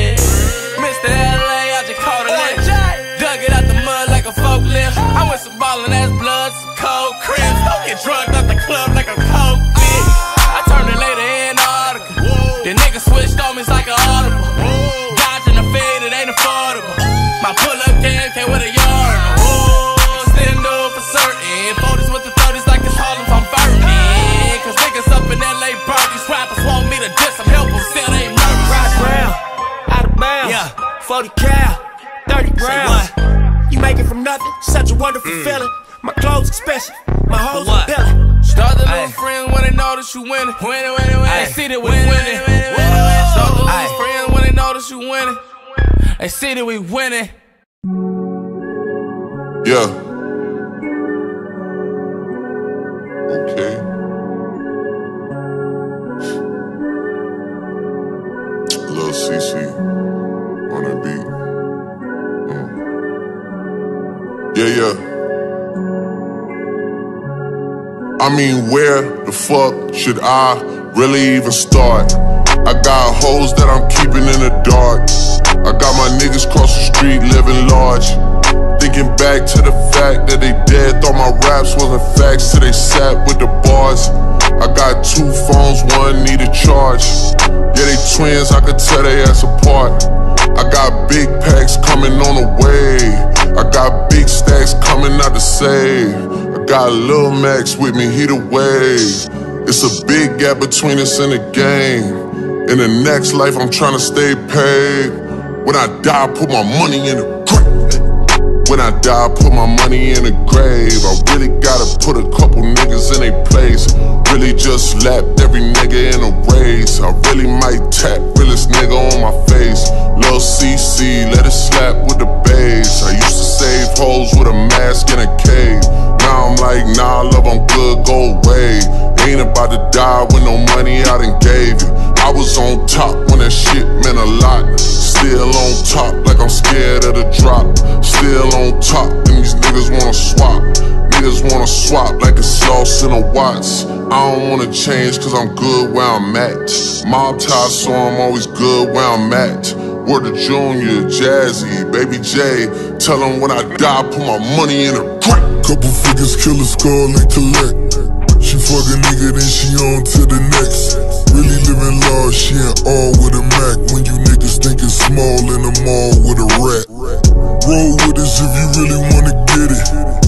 Mister L A, I just caught a lick. Dug it out the mud like a forklift. I went some ballin' ass blood, some cold crips. Don't get drugged out the club like a coke bitch. I turned it later in the article. The nigga switched on me like an audible. Dodging the fade, it ain't affordable. My pull-up game came with a yard. Stand up for certain. forties with the thirties like it's Harlem from Firme. Cause niggas up in L A park, these rappers want me to diss them, help them, still they murder. Ride round, out of bounds, Yeah. forty cal, thirty rounds. You make it from nothing, such a wonderful Mm. feeling. My clothes expensive, my hoes what? are billing. Start to lose friends when they notice you winning. Winning, winning, winning. They see that we winning. Start to lose friends when they notice you winning. They see that we winning. Yeah. Okay. Lil C C on that beat. Mm. Yeah, yeah. I mean, where the fuck should I really even start? I got hoes that I'm keeping in the dark. I got my niggas cross the street living large. Thinking back to the fact that they dead, thought my raps wasn't facts till they sat with the bars. I got two phones, one need a charge. Yeah, they twins, I could tell they ass apart. I got big packs coming on the way. I got big stacks coming out to save. I got Lil Max with me, he the wave. It's a big gap between us and the game. In the next life, I'm tryna stay paid. When I die, put my money in the grave. When I die, put my money in the grave. I really gotta put a couple niggas in their place. Really just lapped every nigga in a race. I really might tap realest nigga on my face. Lil C C, let it slap with the bass. I used to save hoes with a mask in a cave. Now I'm like, nah, love, I'm good, go away. Ain't about to die with no money I done gave you. I was on top when that shit meant a lot. Still on top like I'm scared of the drop. Still on top and these niggas wanna swap. Niggas wanna swap like it's sauce in a Watts. I don't wanna change cause I'm good where I'm at. Mob ties so I'm always good where I'm at. Word to Junior, Jazzy, Baby J. Tell them when I die, put my money in a crack. Couple figures, kill a skull and collect. She fuck a nigga, then she on to the next. Really living large, she ain't all with a Mac. When you niggas thinking small in the mall with a rat. Roll with us if you really wanna get it.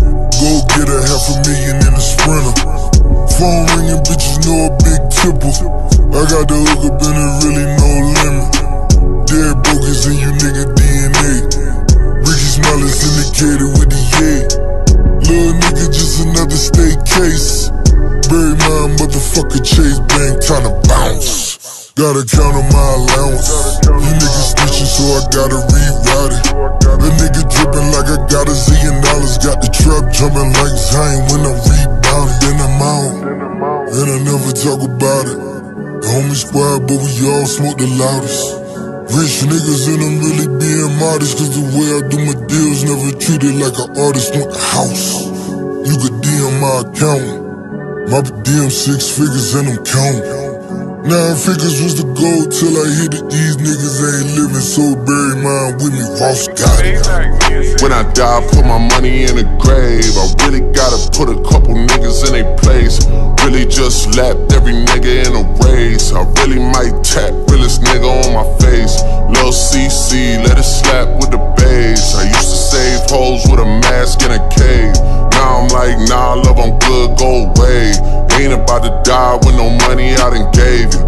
Go get a half a million in a Sprinter. Phone ringing, bitches know a big tipple. I got the hook up and it really no limit. Dead broke is in you nigga D N A. Ricky Smiley syndicated with the yay. Little nigga just another state case. Bury my motherfucker Chase Bank, time to bounce. Gotta count on my allowance. You niggas snitching, so I gotta reroute it. A nigga dripping like I got a zillion dollars. Got the trap jumping like Zion when I rebound it. Then I'm out, and I never talk about it. The homie squad, but we all smoke the loudest. Rich niggas and I'm really being modest. Cause the way I do my deals, never treated like an artist. Want the house, you could D M my account. My D M six figures and I'm counting. Nine figures was the goal till I hit it. These niggas ain't living, so bury mine with me. Ross got it. When I die, put my money in a grave. I really gotta put a couple niggas in their place. Really just lapped every nigga in a race. I really might tap realest nigga on my face. Lil C C, let it slap with the bass. I used to save hoes with a mask in a cave. Now I'm like, nah, love, I'm good, go away. Ain't about to die with no money I done gave you.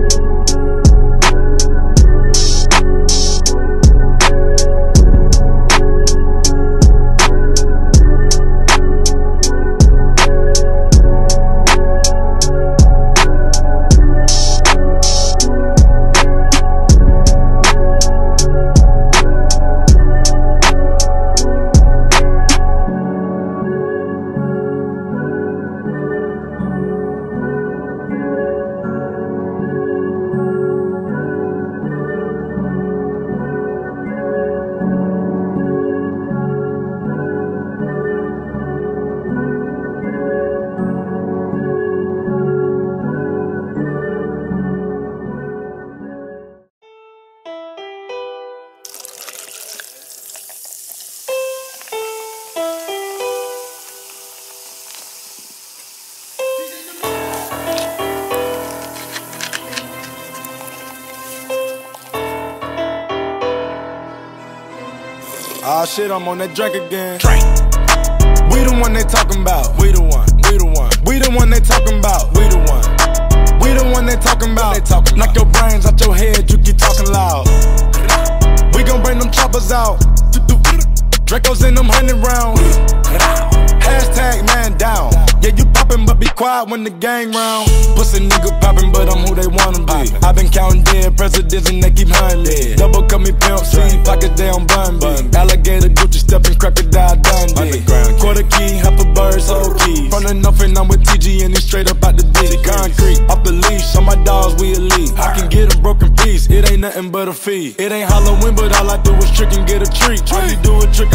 Ah shit, I'm on that drink again. Drink. We the one they talking about. We the one. We the one. We the one they talking about. We the one. We the one they talking about. They talking Knock about. Your brains out your head, you keep talking loud. We gon' bring them choppers out. Dracos in them hundred rounds. Hashtag man down. Yeah, you poppin', but be quiet when the gang round. Pussy nigga poppin', but I'm who they wanna be. I been counting dead presidents and they keep hunting me. Double cut me pimp C, pockets down bun B. Alligator Gucci steppin', crocodile Dundee. Quarter key, half a bird's whole key. From the nothing, I'm with T G and he straight up out the D. Concrete, off the leash, on my dogs we elite. I can get a broken piece, it ain't nothing but a fee. It ain't Halloween, but all I do is trick and get a treat. Try to do a trick up on these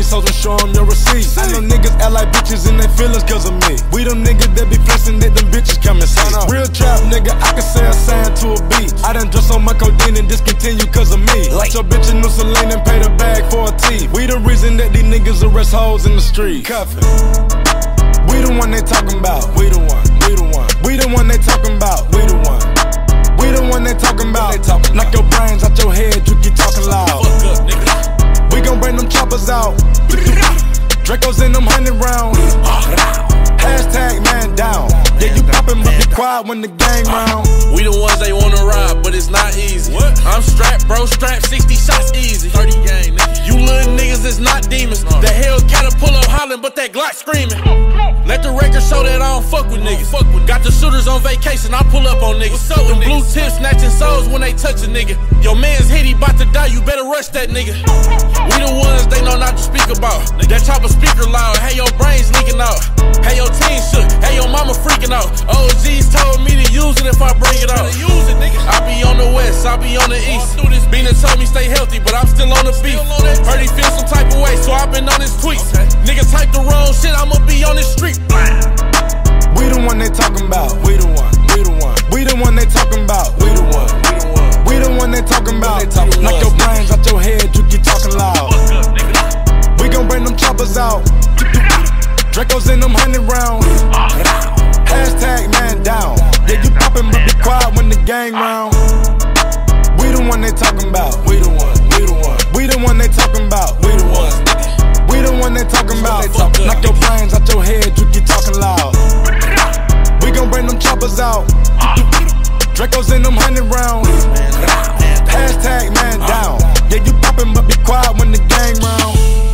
these hoes and show them your receipts. I know niggas act like bitches and they feelings cause of me. We them niggas that be flexing that them bitches come and see. Real trap nigga, I can say a sign to a beat. I done dressed on my codeine and discontinue cause of me. Like your bitch in New Celine and pay the bag for a tee. We the reason that these niggas arrest hoes in the street. Cuffin'. We the one they talking about. We the one. We the one. We the one they talking about. We the one. We the one they talking about. They talking Knock about. Your brains out your head. You keep talking loud. Fuck up, nigga. We gon' bring them choppers out. Dracos in them hundred rounds. Hashtag man down. Yeah, you poppin', but be quiet when the gang round. We the ones they wanna ride, but it's not easy. What? I'm strapped, bro, strapped, sixty shots easy. thirty gang, nigga. You little niggas is not demons. No. The Hellcat pull up hollering, but that Glock screaming. Let the record show that I don't fuck with niggas. Fuck with Got the shooters on vacation, I pull up on niggas. Them niggas? Blue tips snatching souls when they touch a nigga. Your man's hit, he bout to die, you better rush that nigga. We the ones they know not to speak about. That chopper speaker loud, hey your brains leaking out. Hey your team shook, hey your mama freaking out. O Gs told me to use it if I bring it out. Use it, nigga. I be on the west, I be on the east. Bina told me stay healthy, but I'm still on the beat. Heard he feel some type of way, so I been on his tweets. Okay. Nigga type the wrong shit, I'ma be on this street. We the one they talking about. We the one. We the one. We the one they talking about. We the one. We the one. We the one they talking about. Knock your brains out your head, you keep talking loud. We gon' bring them choppers out. Dracos in them hundred rounds. Hashtag man down. Yeah, you poppin', but be quiet when the gang round. We the one they talking about. We the one. We the one. We the one they talking about. We the one. We the one they talking about. Knock your brains out your head, you keep talking loud. We gon' bring them choppers out. Dracos in them hundred rounds. Hashtag man down. Yeah, you poppin', but be quiet when the gang round.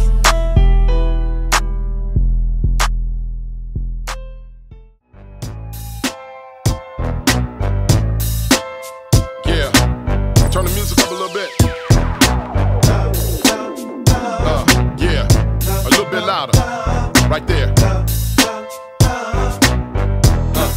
Turn the music up a little bit. Uh, yeah, a little bit louder. Right there. Uh.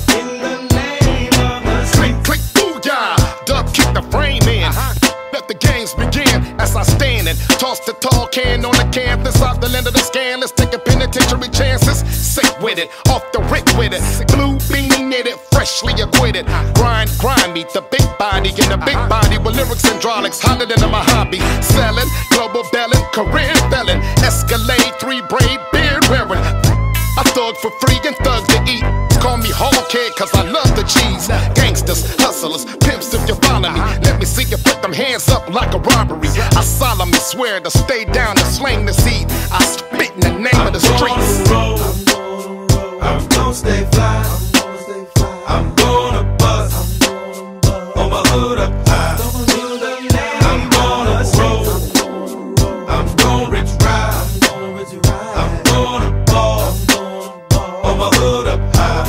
Click, click, booyah. Dub kick the frame in. Let the games begin as I stand and toss the tall can on the canvas. Off the land of the scan, let's take a penitentiary chances. Sick with it, off the rip with it. Blue beanie knitted, freshly acquitted. Grind, grind me, the big body in the big body with lyrics and hydraulics, hotter than my hobby. Selling, global belling, career felon. Escalade, three braid, beard wearing. I thug for free and thug to eat. Call me hardhead cause I love the cheese. Gangsters, hustlers, pimps if you follow me. Let me see you put them hands up like a robbery. I solemnly swear to stay down and slang the seed. I spit in the name of the streets. I'm gonna stay fly. I'm gonna bust on my hood up high. I'm gonna roll. I'm gonna rich ride. I'm gonna ball on my hood up high.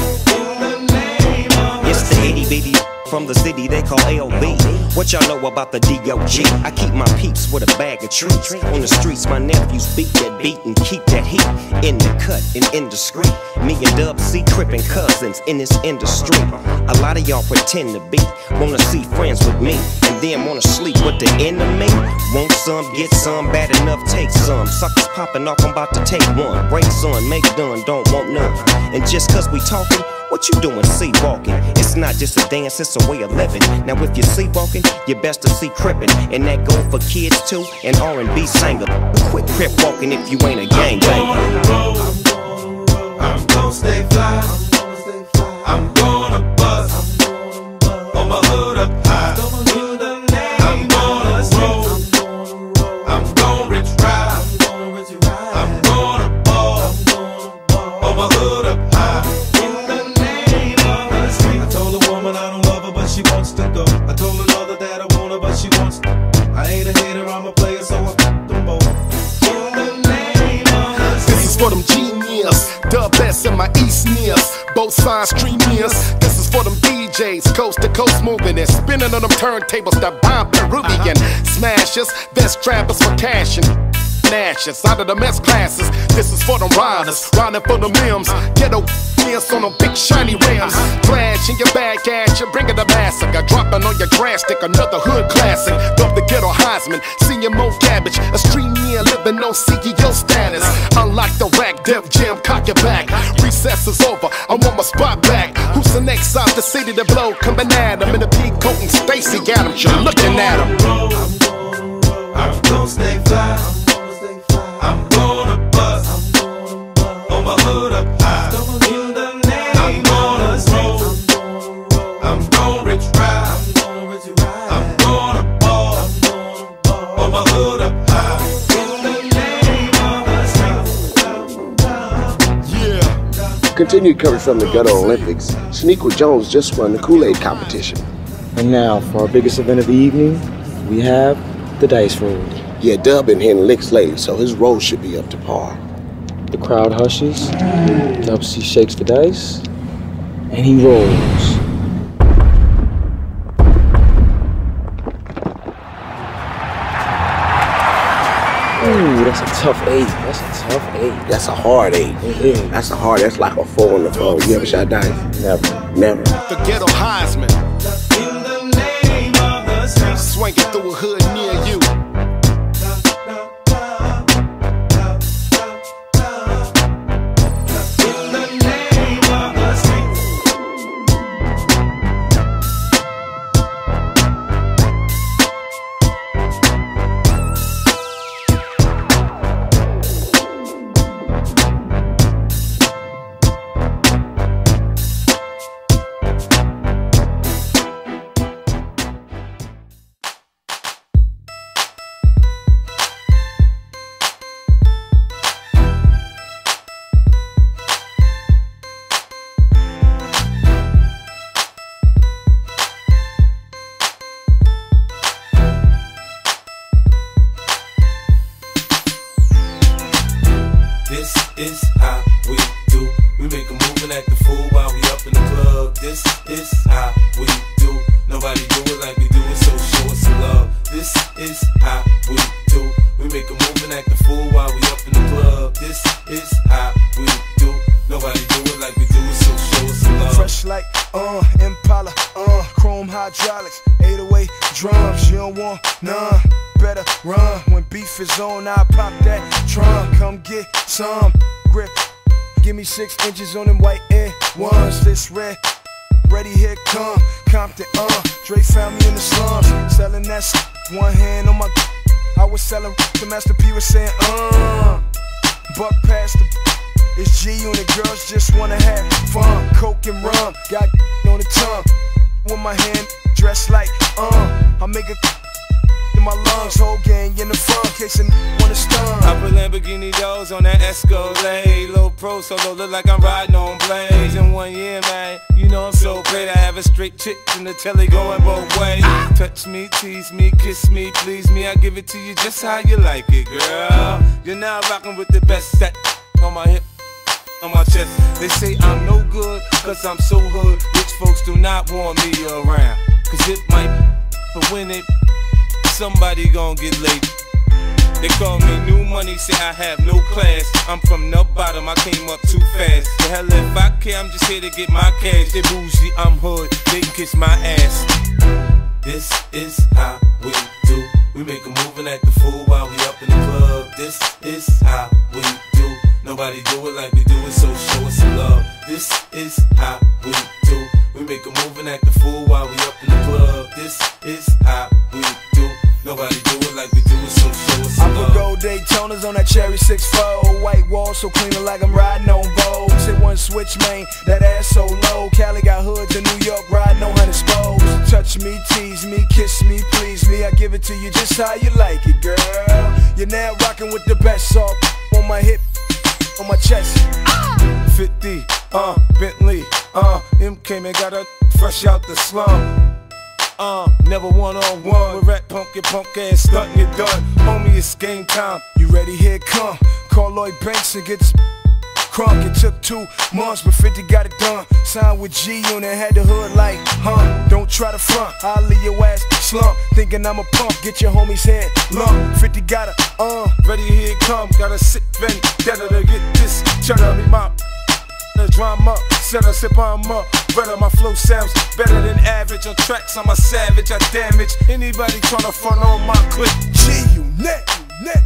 It's the itty bitty from the city they call L B. What y'all know about the D O G? I keep my peeps with a bag of treats. On the streets, my nephews beat that beat and keep that heat in the cut and indiscreet. Me and Dub C crippin' cousins in this industry. A lot of y'all pretend to be, wanna see friends with me, and then wanna sleep with the enemy. Want some, get some, bad enough, take some. Suckers popping off, I'm about to take one. Break some, make done, don't want none. And just cause we talking, what you doing sleepwalking? It's not just a dance, it's a way of living. Now if you're sleepwalking, you're best to see crippin'. And that go for kids too, and R and B singer. Quit crip walking if you ain't a gang banger. I'm gonna stay fly. I'm gonna bust on my hood up high. I'm gonna roll. I'm gonna rich ride. I'm gonna ball on my hood up high. I told a woman I don't love her, but she wants to go. I told another that I want her, but she wants to. I ain't a hater, I'm a player, so I f*** them both. This is for them genius, Dub S and my East nears, both sides streamiers. This is for them D Js, coast to coast moving and spinning on them turntables that bomb Peruvian smashers, best trappers for cashing. and ashes out of the mess classes. This is for them riders, riding for the limbs. Ghetto kids on them big shiny rims. Flash in your bag ass, you're bringing the massacre. Dropping on your trash stick, another hood classic. Dump the ghetto Heisman, senior Mo Cabbage. A stream year living on C E O status. Unlike the rack, Def Jam, cock your back. Recess is over, I want my spot back. Who's the next out the city to blow? Coming at him in the peak coat and Stacy Adams, you're looking at him. I'm gonna stay fly. I'm gonna bust on my hood up high. In the name I'm gonna roll. I'm gonna rich ride. I'm gonna ball on my hood up high. In the name of the street. Yeah. Continued coverage from the Ghetto Olympics. Shaniqua Jones just won the Kool-Aid competition. And now for our biggest event of the evening, we have the dice roll. Yeah, Dub been hitting licks lately, so his roll should be up to par. The crowd hushes, Dub C shakes the dice, and he rolls. Ooh, that's a tough eight. That's a tough eight. That's a hard eight. Mm-hmm. That's a hard, that's like a four on the phone. You ever shot dice? Never. Never. The ghetto Heisman. In the name of the street. Swinging through a hood near you. This is how we do. We make a move and act the fool while we up in the club. This is how we do. Nobody do it like we do it, so show us some love. This is how we do. We make a move and act the fool while we up in the club. This is how we do. Nobody do it like we do it, so show us some love. Fresh like, uh, Impala, uh, chrome hydraulics, eight oh eight drums, you don't want none. Better run, when beef is on, I pop that trunk. Come get some grip, give me six inches on them white air ones. This red, ready, here come Compton, uh, Dre found me in the slums, selling that shit, one hand on my, I was selling, the Master P was saying, uh, buck past the, it's G and the girls just wanna have fun. Coke and rum, got on the tongue, with my hand dressed like, uh, I make a in my lungs, whole gang in the front, case a wanna stun. I put Lamborghini doors on that Escalade, low pro solo, look like I'm riding on blades. In one year, man, you know I'm so great. I have a straight chick in the telly going both ways. Touch me, tease me, kiss me, please me. I give it to you just how you like it, girl. You're now rocking with the best set on my hip, on my chest. They say I'm no good, cause I'm so hood. Rich folks do not want me around, cause it might, but when it, somebody gon' get late. They call me new money, say I have no class. I'm from the bottom, I came up too fast. The hell if I care, I'm just here to get my cash. They bougie, I'm hood, they can kiss my ass. This is how we do. We make a move and act the fool while we up in the club. This is how we do. Nobody do it like we do it, so show us some love. This is how we do. We make a move and act the fool while we up in the club. This is how we do. Nobody do it like we do it, so show us some I love. put gold Daytonas on that cherry six four. White wall so clean like I'm riding on Vogue. Hit one switch, man, that ass so low. Cali got hoods in New York, riding on hundred spokes. Touch me, tease me, kiss me, please me. I give it to you just how you like it, girl. You're now rocking with the best, all on my hip, on my chest. fifty, uh, Bentley, uh, M came and got her fresh out the slum. Uh, never one on one with rat punk, your punk ass stuntin', you done. Homie, it's game time. You ready? Here it come. Call Lloyd Banks and get this crunk. It took two months, but fifty got it done. Signed with G Unit, had the hood like, huh? Don't try to front, I'll leave your ass slump, thinking I'm a pump. Get your homie's head lump. fifty got a uh, ready here it come. Got a sick Benny, better to get this. Cheddar be my the drama. Set a sip on up. Better my flow sounds better than average. On tracks I'm a savage. I damage anybody tryna front on my clip. G you net, you net.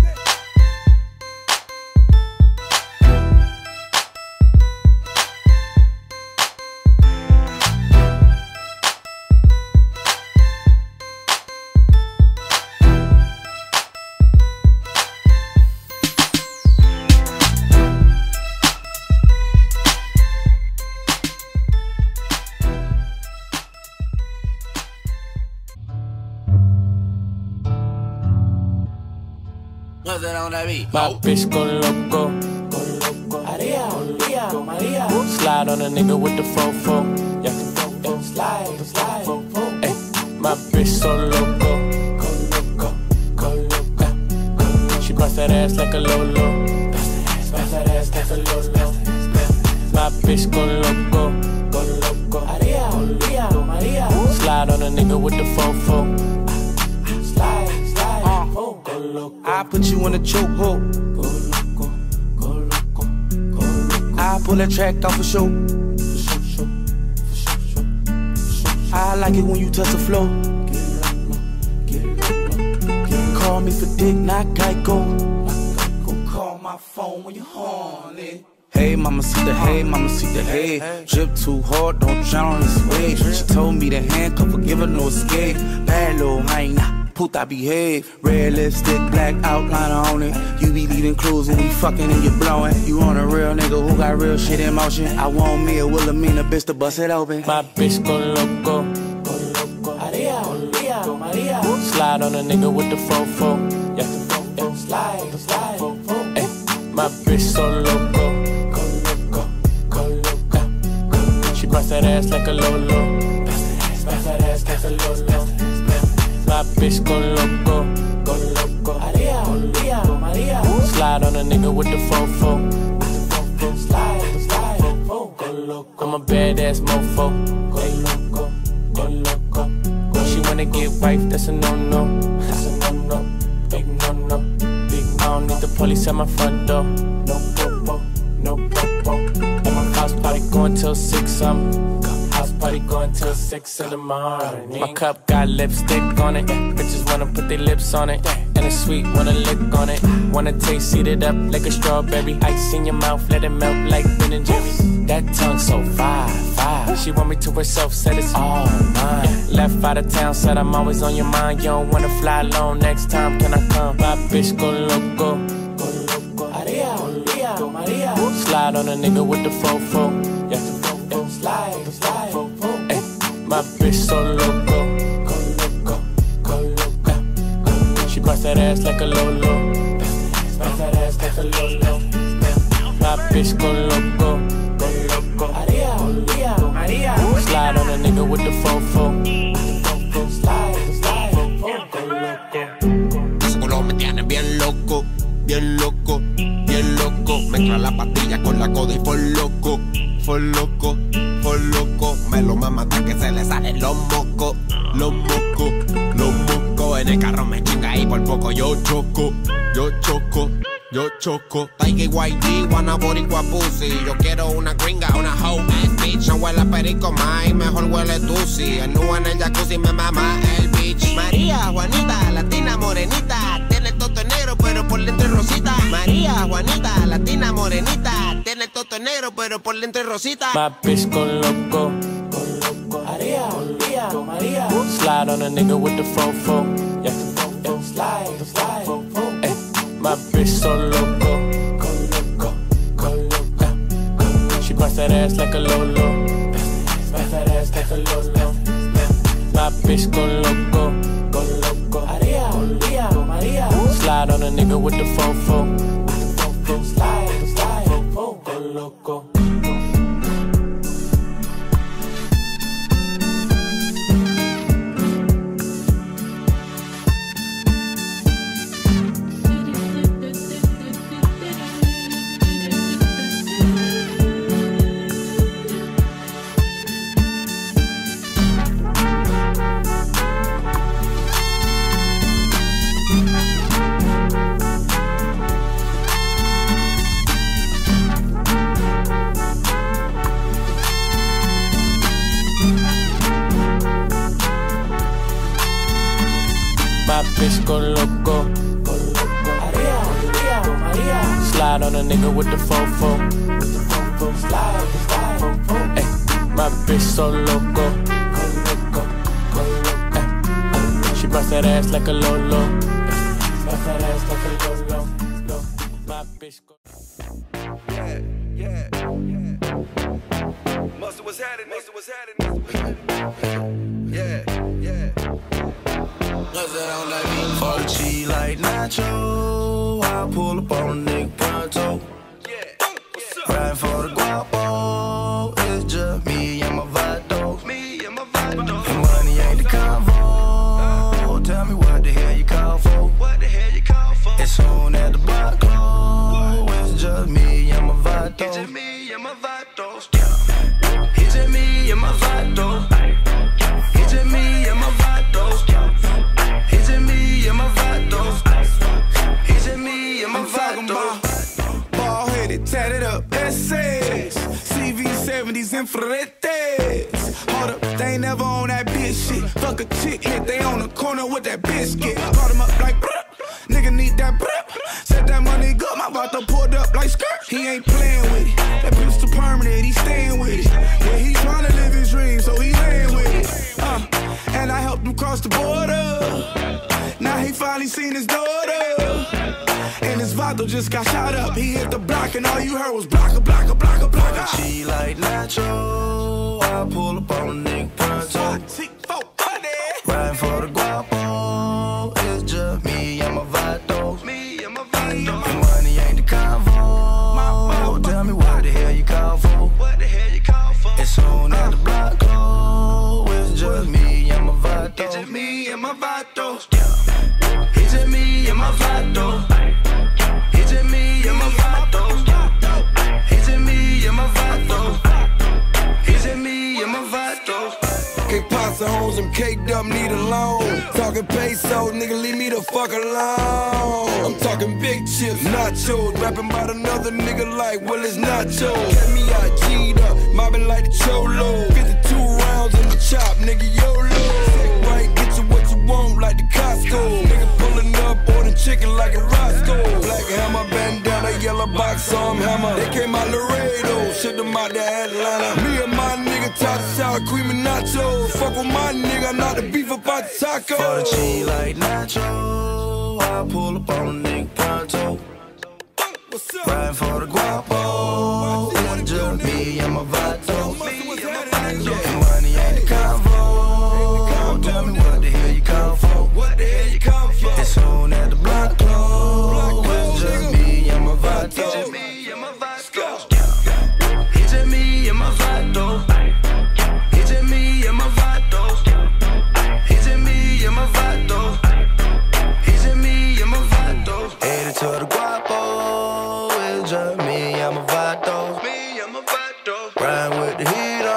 My bitch go loco, go loco. Maria, Maria, Maria. Slide on a nigga with the fofo. Yeah, yeah. Slide, slide. Ay, my bitch so loco, go loco, go loco. She bust that ass like a lolo, bust that ass like a lolo. My bitch go loco, go loco. Maria, Maria, Maria. Slide on a nigga with the fofo. Slide, slide, go loco. I put you in a chokehold. Go loco, go loco, go loco. I pull that track off for show. For show, show, for show, show. I like it when you touch the floor. Get loco, get loco, get call me for dick, not Geico. Go call my phone when you horny. Hey, mama, see the hey, mama, see the hey. Drip too hard, don't drown on this wave. She told me to handcuff her, give her no escape. Bad little hyena, puta behave. Red lipstick, black outliner on it. You be leaving clues when we fucking and you blowing. You on a real nigga who got real shit in motion. I want me a Wilhelmina bitch to bust it open. My bitch go loco, go loco. Maria, Maria, Maria. Slide on a nigga with the fofo. Yeah, yeah. Slide, slide, fofo. Ay, my bitch so loco. Bust that ass like a lolo, bust that ass like a lolo. My bitch go loco, go loco. Maria, Maria, Maria. Slide on a nigga with the fofo. Slide, slide, fofo. Go loco. I'm a badass mofo. Go loco, go loco. She wanna get wife, that's a no-no. That's a no-no, big no-no. Big, I don't need the police at my front door. No popo, no popo. House party going till six, um house party going till six in the morning. My cup got lipstick on it, bitches wanna put their lips on it, and it's sweet, wanna lick on it. Wanna taste, eat it up like a strawberry. Ice in your mouth, let it melt like Ben and Jerry's. That tongue so fire, fire. She want me to herself, said it's all mine. Left out of town, said I'm always on your mind. You don't wanna fly alone, next time can I come? My bitch go loco, go loco. Maria, Maria, Maria. Slide on a nigga with the fofo. Yeah, yeah. Slide, slide, fofo. Ay, my bitch so loco, go loco, go loco. She bust that ass like a lolo, bust that ass like a lolo. My bitch go loco, go loco. Maria, Maria, Maria. Slide on a nigga with the fofo. Slide, slide, fofo, go loco. Ese color me tiene bien loco, bien loco. Bien loco, mezcla la pastilla con la coda y for loco, for loco, for loco. Me lo mama hasta que se le salen los mocos, los mocos, los mocos. En el carro me chinga y por poco yo choco, yo choco, yo choco. Taika y Y G, wanna boricua pussy. Yo quiero una gringa, una hoe ass bitch. No huele a perico más, mejor huele tusi. El nu en el jacuzzi me mama el bitch. María, Juanita, latina morenita. Tiene el toto negro pero por dentro es rosita. María, Juanita, latina morenita. Tiene el toto negro pero por dentro es rosita. My bitch go loco, go loco. Maria, Maria, Maria. Slide on a nigga with the fofo. Yeah, yeah. Slide, slide, fofo. Ay, my bitch so loco, go loco, go loco. She bust that ass like a lolo, bust that ass like a lolo. My bitch go loco, go loco. Maria, Maria, Maria. Slide on a nigga with the fofo. Slide, slide, fofo. Go loco. bitch go loco. Maria, Maria, Maria. Slide on a nigga with the fofo. Slide, slide, ay, my bitch so loco. Ay, she bounce that ass like a lolo. Bounce that ass like a lolo. My bitch go. Yeah, yeah, yeah. Mustard was happening, Mustard was happening. Yeah, yeah. For the cheese like nacho, I pull up on a nigga pronto. Riding for the guapo, it's just me and my vato. Me and my vato. And money ain't the convo. Tell me what the hell you call for? What the hell you call for? As soon as the block close, it's just me and my vato. It's just me and my vato. It's just me and my vato. It's just me and my vato. It's just me and my vato. It's just me and my vato. Ball headed, tatted up, essays. C V seventies, infraredes. Hold up, they ain't never on that bitch shit. Fuck a chick hit, they on the corner with that biscuit. Brought him up like bruh. Nigga need that bruh. Said that money good, my vato pulled up like skirt. He ain't playing with it. That bitch too permanent, he staying with it. Yeah, he tryna live his dream, so he laying with it. Uh, and I helped him cross the border. Now he finally seen his daughter. And his vato just got shot up. He hit the block and all you heard was blocka, blocka, blocka, blocka. She like nacho, I pull up on a nigga pronto. Riding for the guapo, it's just me and my vato. Me and my vato. And money ain't the convo. Tell me what the hell you call for? What the hell you call for? As soon as the block close, it's just me and my vato. It's just me and my vato. It's just me and my vato. It's just me and my vato. It's just me and my vato. It's just me and my vato. Can't pasta homes, I'm caked up, need a loan. Talking peso, nigga, leave me the fuck alone. I'm talking big chips, nachos. Rapping about another nigga like, well, it's nachos. Get me out G'd up, mobbing like the Cholo. fifty-two rounds in the chop, nigga, YOLO. Sick right, get you what you want like the Costco. Nigga pulling up, ordering chicken like a Roscoe. Black hammer, bandana, yellow box, arm hammer. They came out Laredo, shipped them out to Atlanta. Me and my nigga, top sour cream and nachos. Fuck with my nigga, not the beef about the taco. For the cheese like nacho, I pull up on a nigga pronto. Riding for the guapo, it's just me and my vato. And money ain't the convo. Tell me what the hell you call for? What the hell you call for? As soon as the block close, it's just me and my vato. It's just me and my vato. It's just me and my vato. It's just me and my vato. It's just me and my vato. It's just me and my vato. Headed to the guapo, it's just me and my vato. Me and my vato. Riding with the heat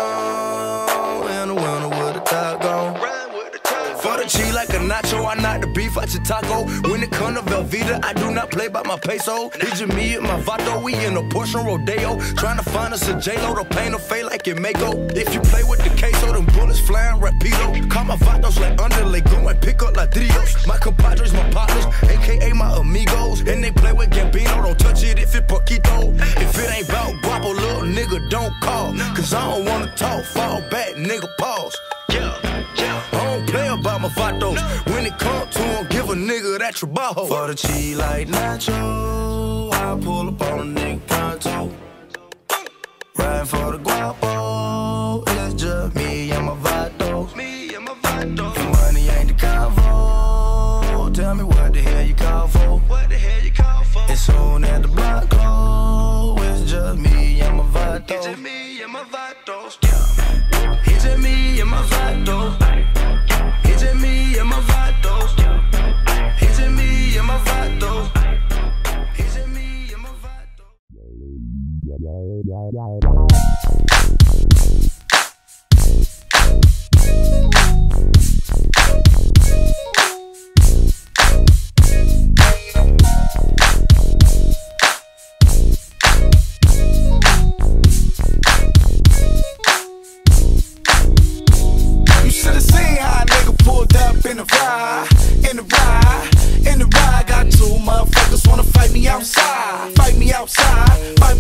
on, in the winter with the top gone. For the cheese like a nacho, I knock the beef out your taco. When it come to Velveeta, I do not play by my peso. It's just me and my vato, we in a Porsche rodeo. Trying to find us a J-Lo to paint a face like it may go. If you play with the queso, them bullets flying rapido. Call my vatos like underlay, go and pick up like trios. My compadres, my partners, A K A my amigos. And they play with Gambino, don't touch it if it poquito. If it ain't bout guapo, little nigga, don't call. Cause I don't wanna talk, fall back, nigga, pause. Yeah, yeah. I don't play about my vatos. When it come to him, give a nigga that trabajo. For the cheese like nacho, I pull up on a nigga pronto. Riding for the guapo, it's just me and my vato. Me and my vato. And money ain't the convo. Tell me what the hell you call for? What the hell you call for? As soon as the block close, it's just me and my vato. It's just me and my vato. It's just me and my vato. It's just me and my vato. It's just me and my vato. It's just me and my vato. You should've seen how a nigga pulled up in the ride, in the ride.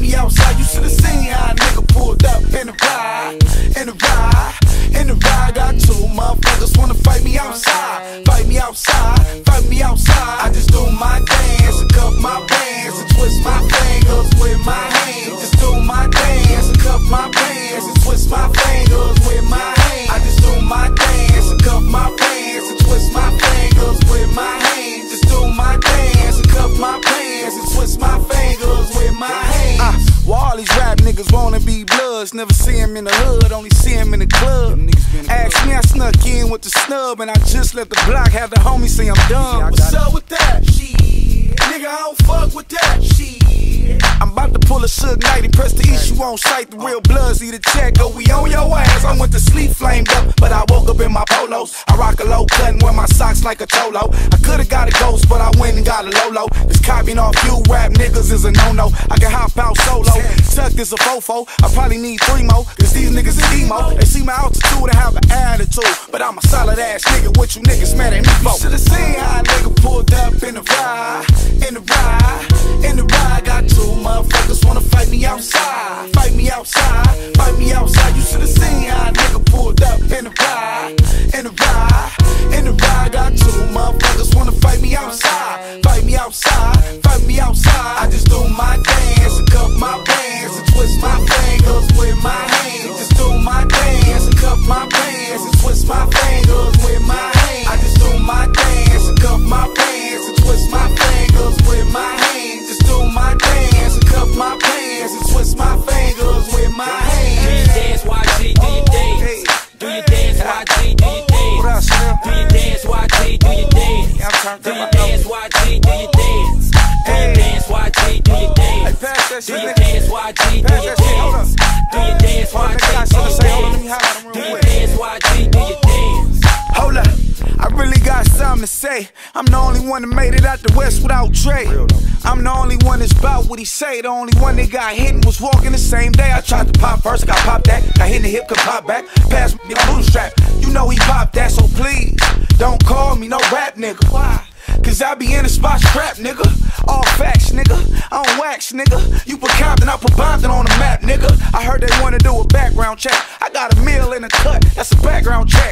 me outside. You should've seen how a nigga pulled up in the ride, in the ride, in the ride. Got two motherfuckers wanna fight me outside, fight me outside, fight me outside. I just do my dance and cup my bands and twist my fingers with my hands. Just do my dance and cup my bands and twist my fingers with my hands. I just do my dance and cup my bands and twist my fingers with my hands. Just do my dance and cup my bands and twist my fingers with my hands. Uh, well, all these rap niggas wanna be bloods, never see him in the hood, only see him in the club. Ask me, I snuck in with the snub, and I just let the block have the homie say I'm done. What's up with that? Shit, nigga, I don't fuck with that. Shit, I'm about to pull a Suge Knight and press the issue on sight. The real bloods need a check, go we on your ass. I went to sleep flamed up, but I woke up in my polos. I rock a low cut and wear my socks like a cholo. I could've got a ghost, but I went and got a Lolo. This copying off you rap niggas is a no-no. I can hop out solo, tucked as a fofo. I probably need three more, cause these niggas is emo. They see my altitude and have an attitude, but I'm a solid ass nigga, what you niggas mad at me for? You should've seen how a nigga pulled up in the ride, in the ride, in the ride. Got two motherfuckers wanna fight me outside, fight me outside, fight me outside. You should've seen how a nigga pulled up in the ride, in the ride, in the ride. Got two motherfuckers wanna fight me outside, fight me outside, fight me outside. I just do my dance and cup my bands and twist my fingers with my hands. Just do my dance and cup my bands and twist my fingers with my hands. I just do my dance and cup my bands and twist my fingers with my hands. Just do my dance and cup my bands and twist my fingers with my hands. Do your dance, Y G, do your dance. Do your dance, Y G, do your dance. Do your dance, Y G, do your dance. Do your dance, Y G, do your dance. Do your dance, Y G, do your dance. Do your dance, Y G, do your dance. Do your dance, Y G, do your dance. Do your dance, Y G, do your dance. Hold up, I really got something to say. I'm the only one that made it out the West without Dre. I'm the only one that's about what he say. The only one that got hit and was walking the same day. I tried to pop first, I got popped that. Got hit in the hip, could pop back. Pass me the bootstrap. You know he popped that, so please don't call me no rap nigga. Why? Cause I be in the spot strapped, nigga. All facts, nigga. I don't wax, nigga. You put Compton, I put Bompton on the map, nigga. I heard they wanna do a background check. I got a meal in a cut, that's a background check.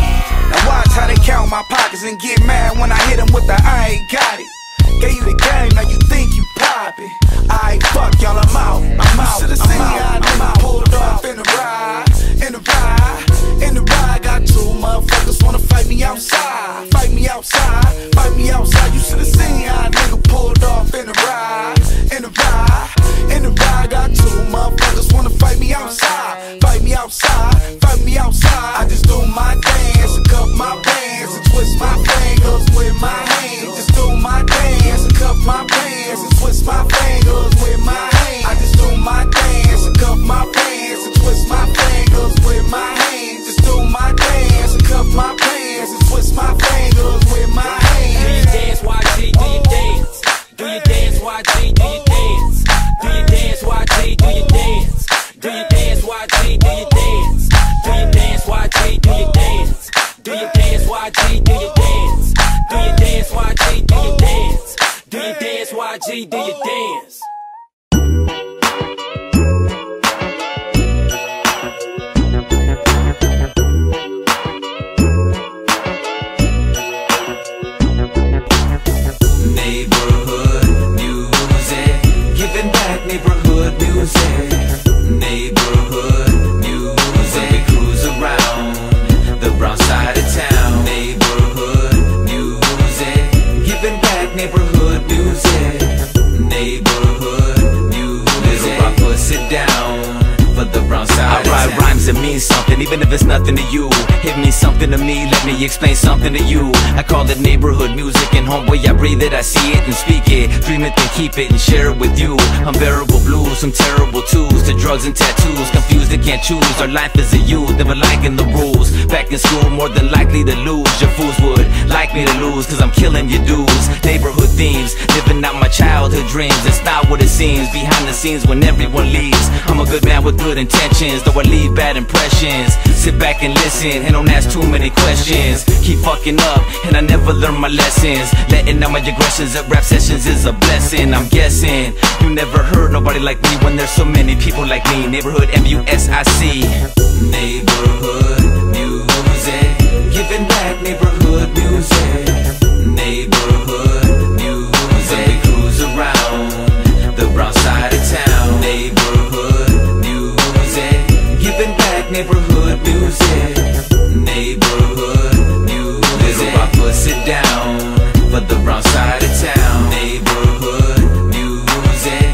Now watch how they count my pockets and get mad when I hit them with the I ain't got it. Gave you the game, now you think you poppin'. I ain't fuck y'all, I'm out, I'm out. You should've seen how a nigga pulled off in the ride, in the ride, in the ride. Got two motherfuckers wanna fight me outside, fight me outside, fight me outside. You should've seen how a nigga pulled off in the ride, in the ride, in the ride. Got two motherfuckers wanna fight me outside, fight me outside, fight me outside. I just do my dance and cup my bands and twist my fingers with my hands. Just do my dance and cup my bands and twist my fingers with my hands. I just do my dance and cup my bands and twist my fingers with my hands. Just do my dance and cup my bands and twist my fingers with my hands. Do your dance, Y G, do your dance. Do your dance, Y G, do your dance. Do your dance, Y G, do your dance. Do your dance, Y G, do your dance. Do your dance, Y G, do your dance. Do your dance, Y G, do your dance. Do your dance, Y G, do your dance. Do your dance, Y G, do your dance. Neighborhood music, giving back neighborhood music. Neighborhood music, we cruise around the brown side of town. Neighborhood music, giving back neighborhood music. Neighborhood music, I push it down for the brown side. I write rhymes that mean something, even if it's nothing to you. It means something to me, let me explain something to you. I call it neighborhood music, and homeboy, I breathe it, I see it and speak it. Dream it, then keep it and share it with you. Unbearable blues, some terrible twos, to drugs and tattoos. Confused, they can't choose, our life as a youth, never liking the rules. Back in school, more than likely to lose. Your fools would like me to lose, cause I'm killing your dudes. Neighborhood themes, living out my childhood dreams. It's not what it seems, behind the scenes when everyone leaves. I'm a good man with good intentions, though I leave bad impressions. Sit back and listen, and don't ask too many questions. Keep fucking up, and I never learn my lessons. Letting out my aggressions at rap sessions is a blessing. I'm guessing you You never heard nobody like me when there's so many people like me. Neighborhood M U S I C. Neighborhood music, giving back neighborhood music. Neighborhood music, we cruise around the brown side of town. Neighborhood music, giving back neighborhood music. Neighborhood music, little rock pussy down for the brown side of town. Neighborhood music,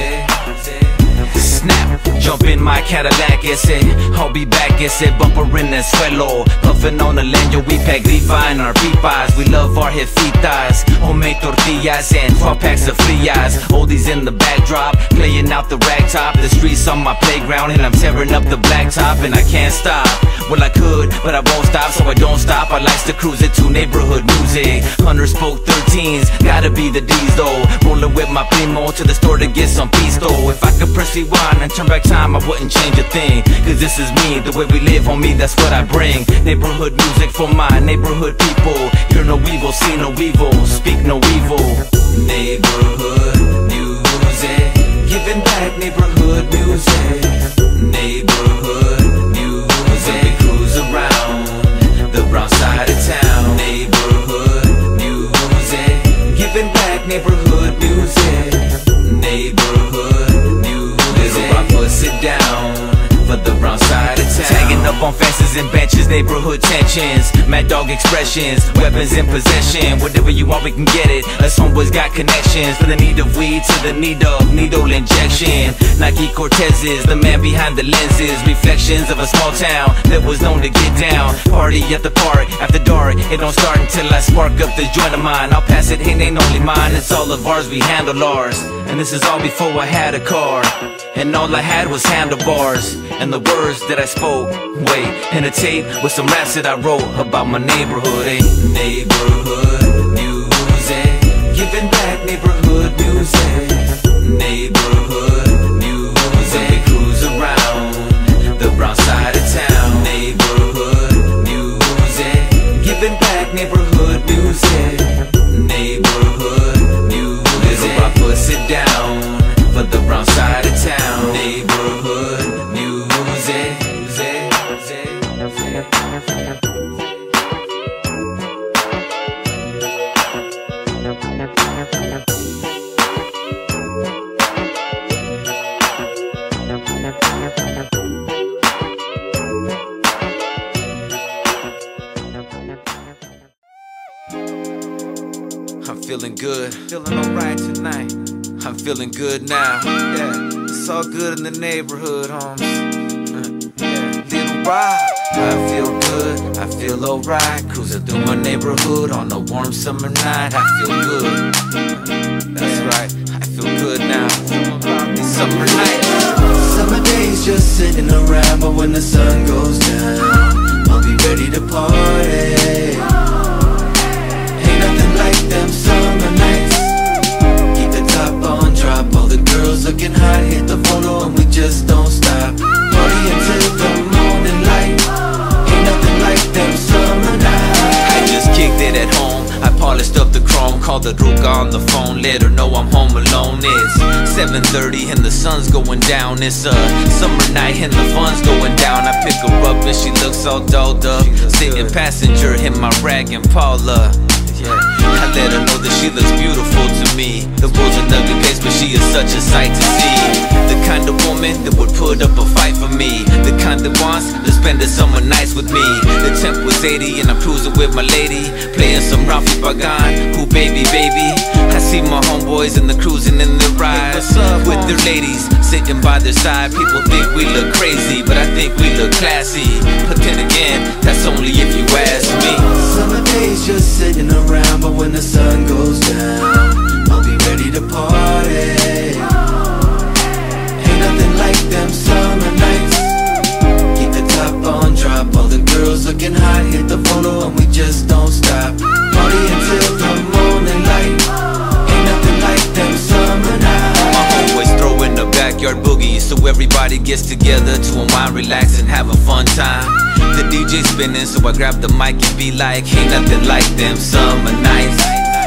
snap, jump in my Cadillac, ese, I'll be back, ese bumper in the suelo. Puffin' on the leño, we pack grifa in our pipas. We love our jefitas, homemade tortillas and twelve packs of frias. Oldies in the backdrop, playing out the rag top. The streets on my playground and I'm tearing up the blacktop. And I can't stop, well I could, but I won't stop, so I don't stop. I likes to cruise it to neighborhood music. Hunter spoke thirteens, gotta be the D's though. Rolling with my primo to the store to get some pisto. If I could press rewind and turn back time, I wouldn't change a thing. Cause this is me, the way we live, homie, that's what I bring. Neighborhood music for my neighborhood people. Hear no evil, see no evil, speak no evil. Neighborhood music, giving back neighborhood music. Neighborhood music, we cruise around the brown side of town. Neighborhood music, giving back neighborhood music. Neighborhood music, little rock pussy down for the brown side of town. Tagging up on fences and benches, neighborhood tensions, mad dog expressions, weapons in possession. Whatever you want, we can get it. Us homeboys got connections, from the need of weed to the need of needle injection. Nike Cortezes, the man behind the lenses, reflections of a small town that was known to get down. Party at the park, after dark, it don't start until I spark up this joint of mine. I'll pass it, it ain't only mine, it's all of ours, we handle ours. And this is all before I had a car, and all I had was handlebars. And the words that I spoke, wait, and a tape with some raps that I wrote about my neighborhood, eh? Neighborhood music, giving back neighborhood music. Neighborhood music, we cruise around the brown side of town. Neighborhood music, giving back neighborhood music. Neighborhood music, little rock pussy down for the brown side of town. Neighborhood music, music, music. I'm feeling good, feeling alright tonight. I'm feeling good now, yeah. It's all good in the neighborhood, homes. Uh, yeah. Little ride, I feel good, I feel alright. Cruising through my neighborhood on a warm summer night. I feel good, uh, that's right, I feel good now. These summer nights, summer days just sitting around, but when the sun goes down, I'll be ready to party. Ain't nothing like them summer nights. Keep the top on drop, all the girls looking hot, hit the photo and we just don't stop. Party until the morning light. Ain't nothing like them summer nights. I just kicked it at home, I polished up the chrome, called the Ruka on the phone, let her know I'm home alone. It's seven thirty and the sun's going down. It's a summer night and the fun's going down. I pick her up and she looks all dolled up, sitting passenger in my rag and Paula. Yeah, I let her know that she looks beautiful to me. The world's an ugly place, but she is such a sight to see. The kind of woman that would put up a fight for me, the kind that wants to spend the summer nights with me. The temp was eighty and I'm cruising with my lady, playing some Rafi Pagan, who baby baby. I see my homeboys and the cruising in the ride with their ladies sitting by their side. People think we look crazy, but I think we look classy. But then again, that's only if you ask me. Summer days just sitting around, but when the sun goes down, I'll be ready to party. Ain't nothing like them summer nights. Keep the top on drop, all the girls looking hot, hit the photo and we just don't stop. Party until the morning light. Ain't nothing like them summer nights. My homeboys throwing the backyard boogie, so everybody gets together to unwind, relax and have a fun time. The D J spinning, so I grab the mic and be like, ain't nothing like them summer nights.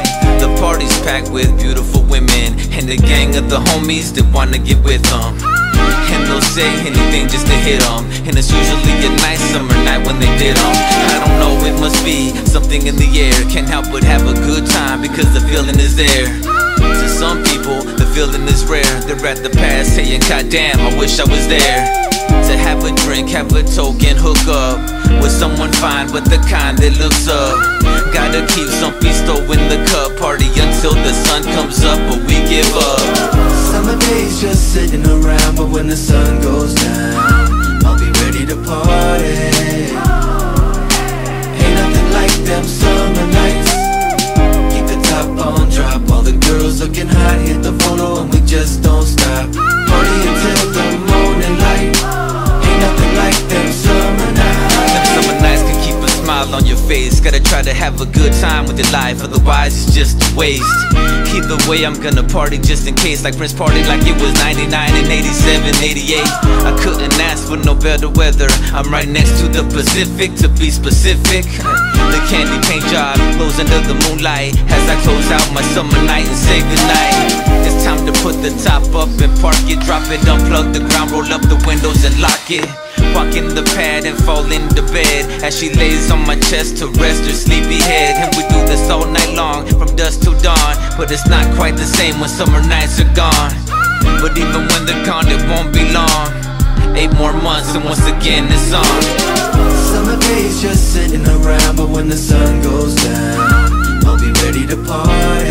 The party's packed with beautiful women and a gang of the homies that wanna get with them. And they'll say anything just to hit them, and it's usually a nice summer night when they did them. I don't know, it must be something in the air. Can't help but have a good time because the feeling is there. To some people, the feeling is rare. They're at the past saying, God damn, I wish I was there. To have a drink, have a token, hook up with someone fine, but the kind that looks up. Gotta keep some pisto in the cup, party until the sun comes up, but we give up. Summer days just sitting around, but when the sun goes down, I'll be ready to party. Ain't nothing like them summer nights. Keep the top on drop, all the girls looking hot, hit the photo and we just don't stop. Party until the morning light. Ain't nothing like them summer nights. Them summer nights can keep a smile on your face. Gotta try to have a good time with your life, otherwise it's just a waste. Either way, I'm gonna party just in case. Like Prince party like it was ninety-nine and eighty-seven, eighty-eight. I couldn't ask for no better weather. I'm right next to the Pacific, to be specific. The candy paint job glows under the moonlight as I close out my summer night and say goodnight. It's time to put the top up and park it, drop it, unplug the ground, roll up the windows and lock it. Walk in the pad and fall into bed as she lays on my chest to rest her sleepy head. And we do this all night long, from dusk till dawn. But it's not quite the same when summer nights are gone. But even when they're gone, it won't be long. Eight more months and once again it's on. Summer days just sitting around, but when the sun goes down, I'll be ready to party.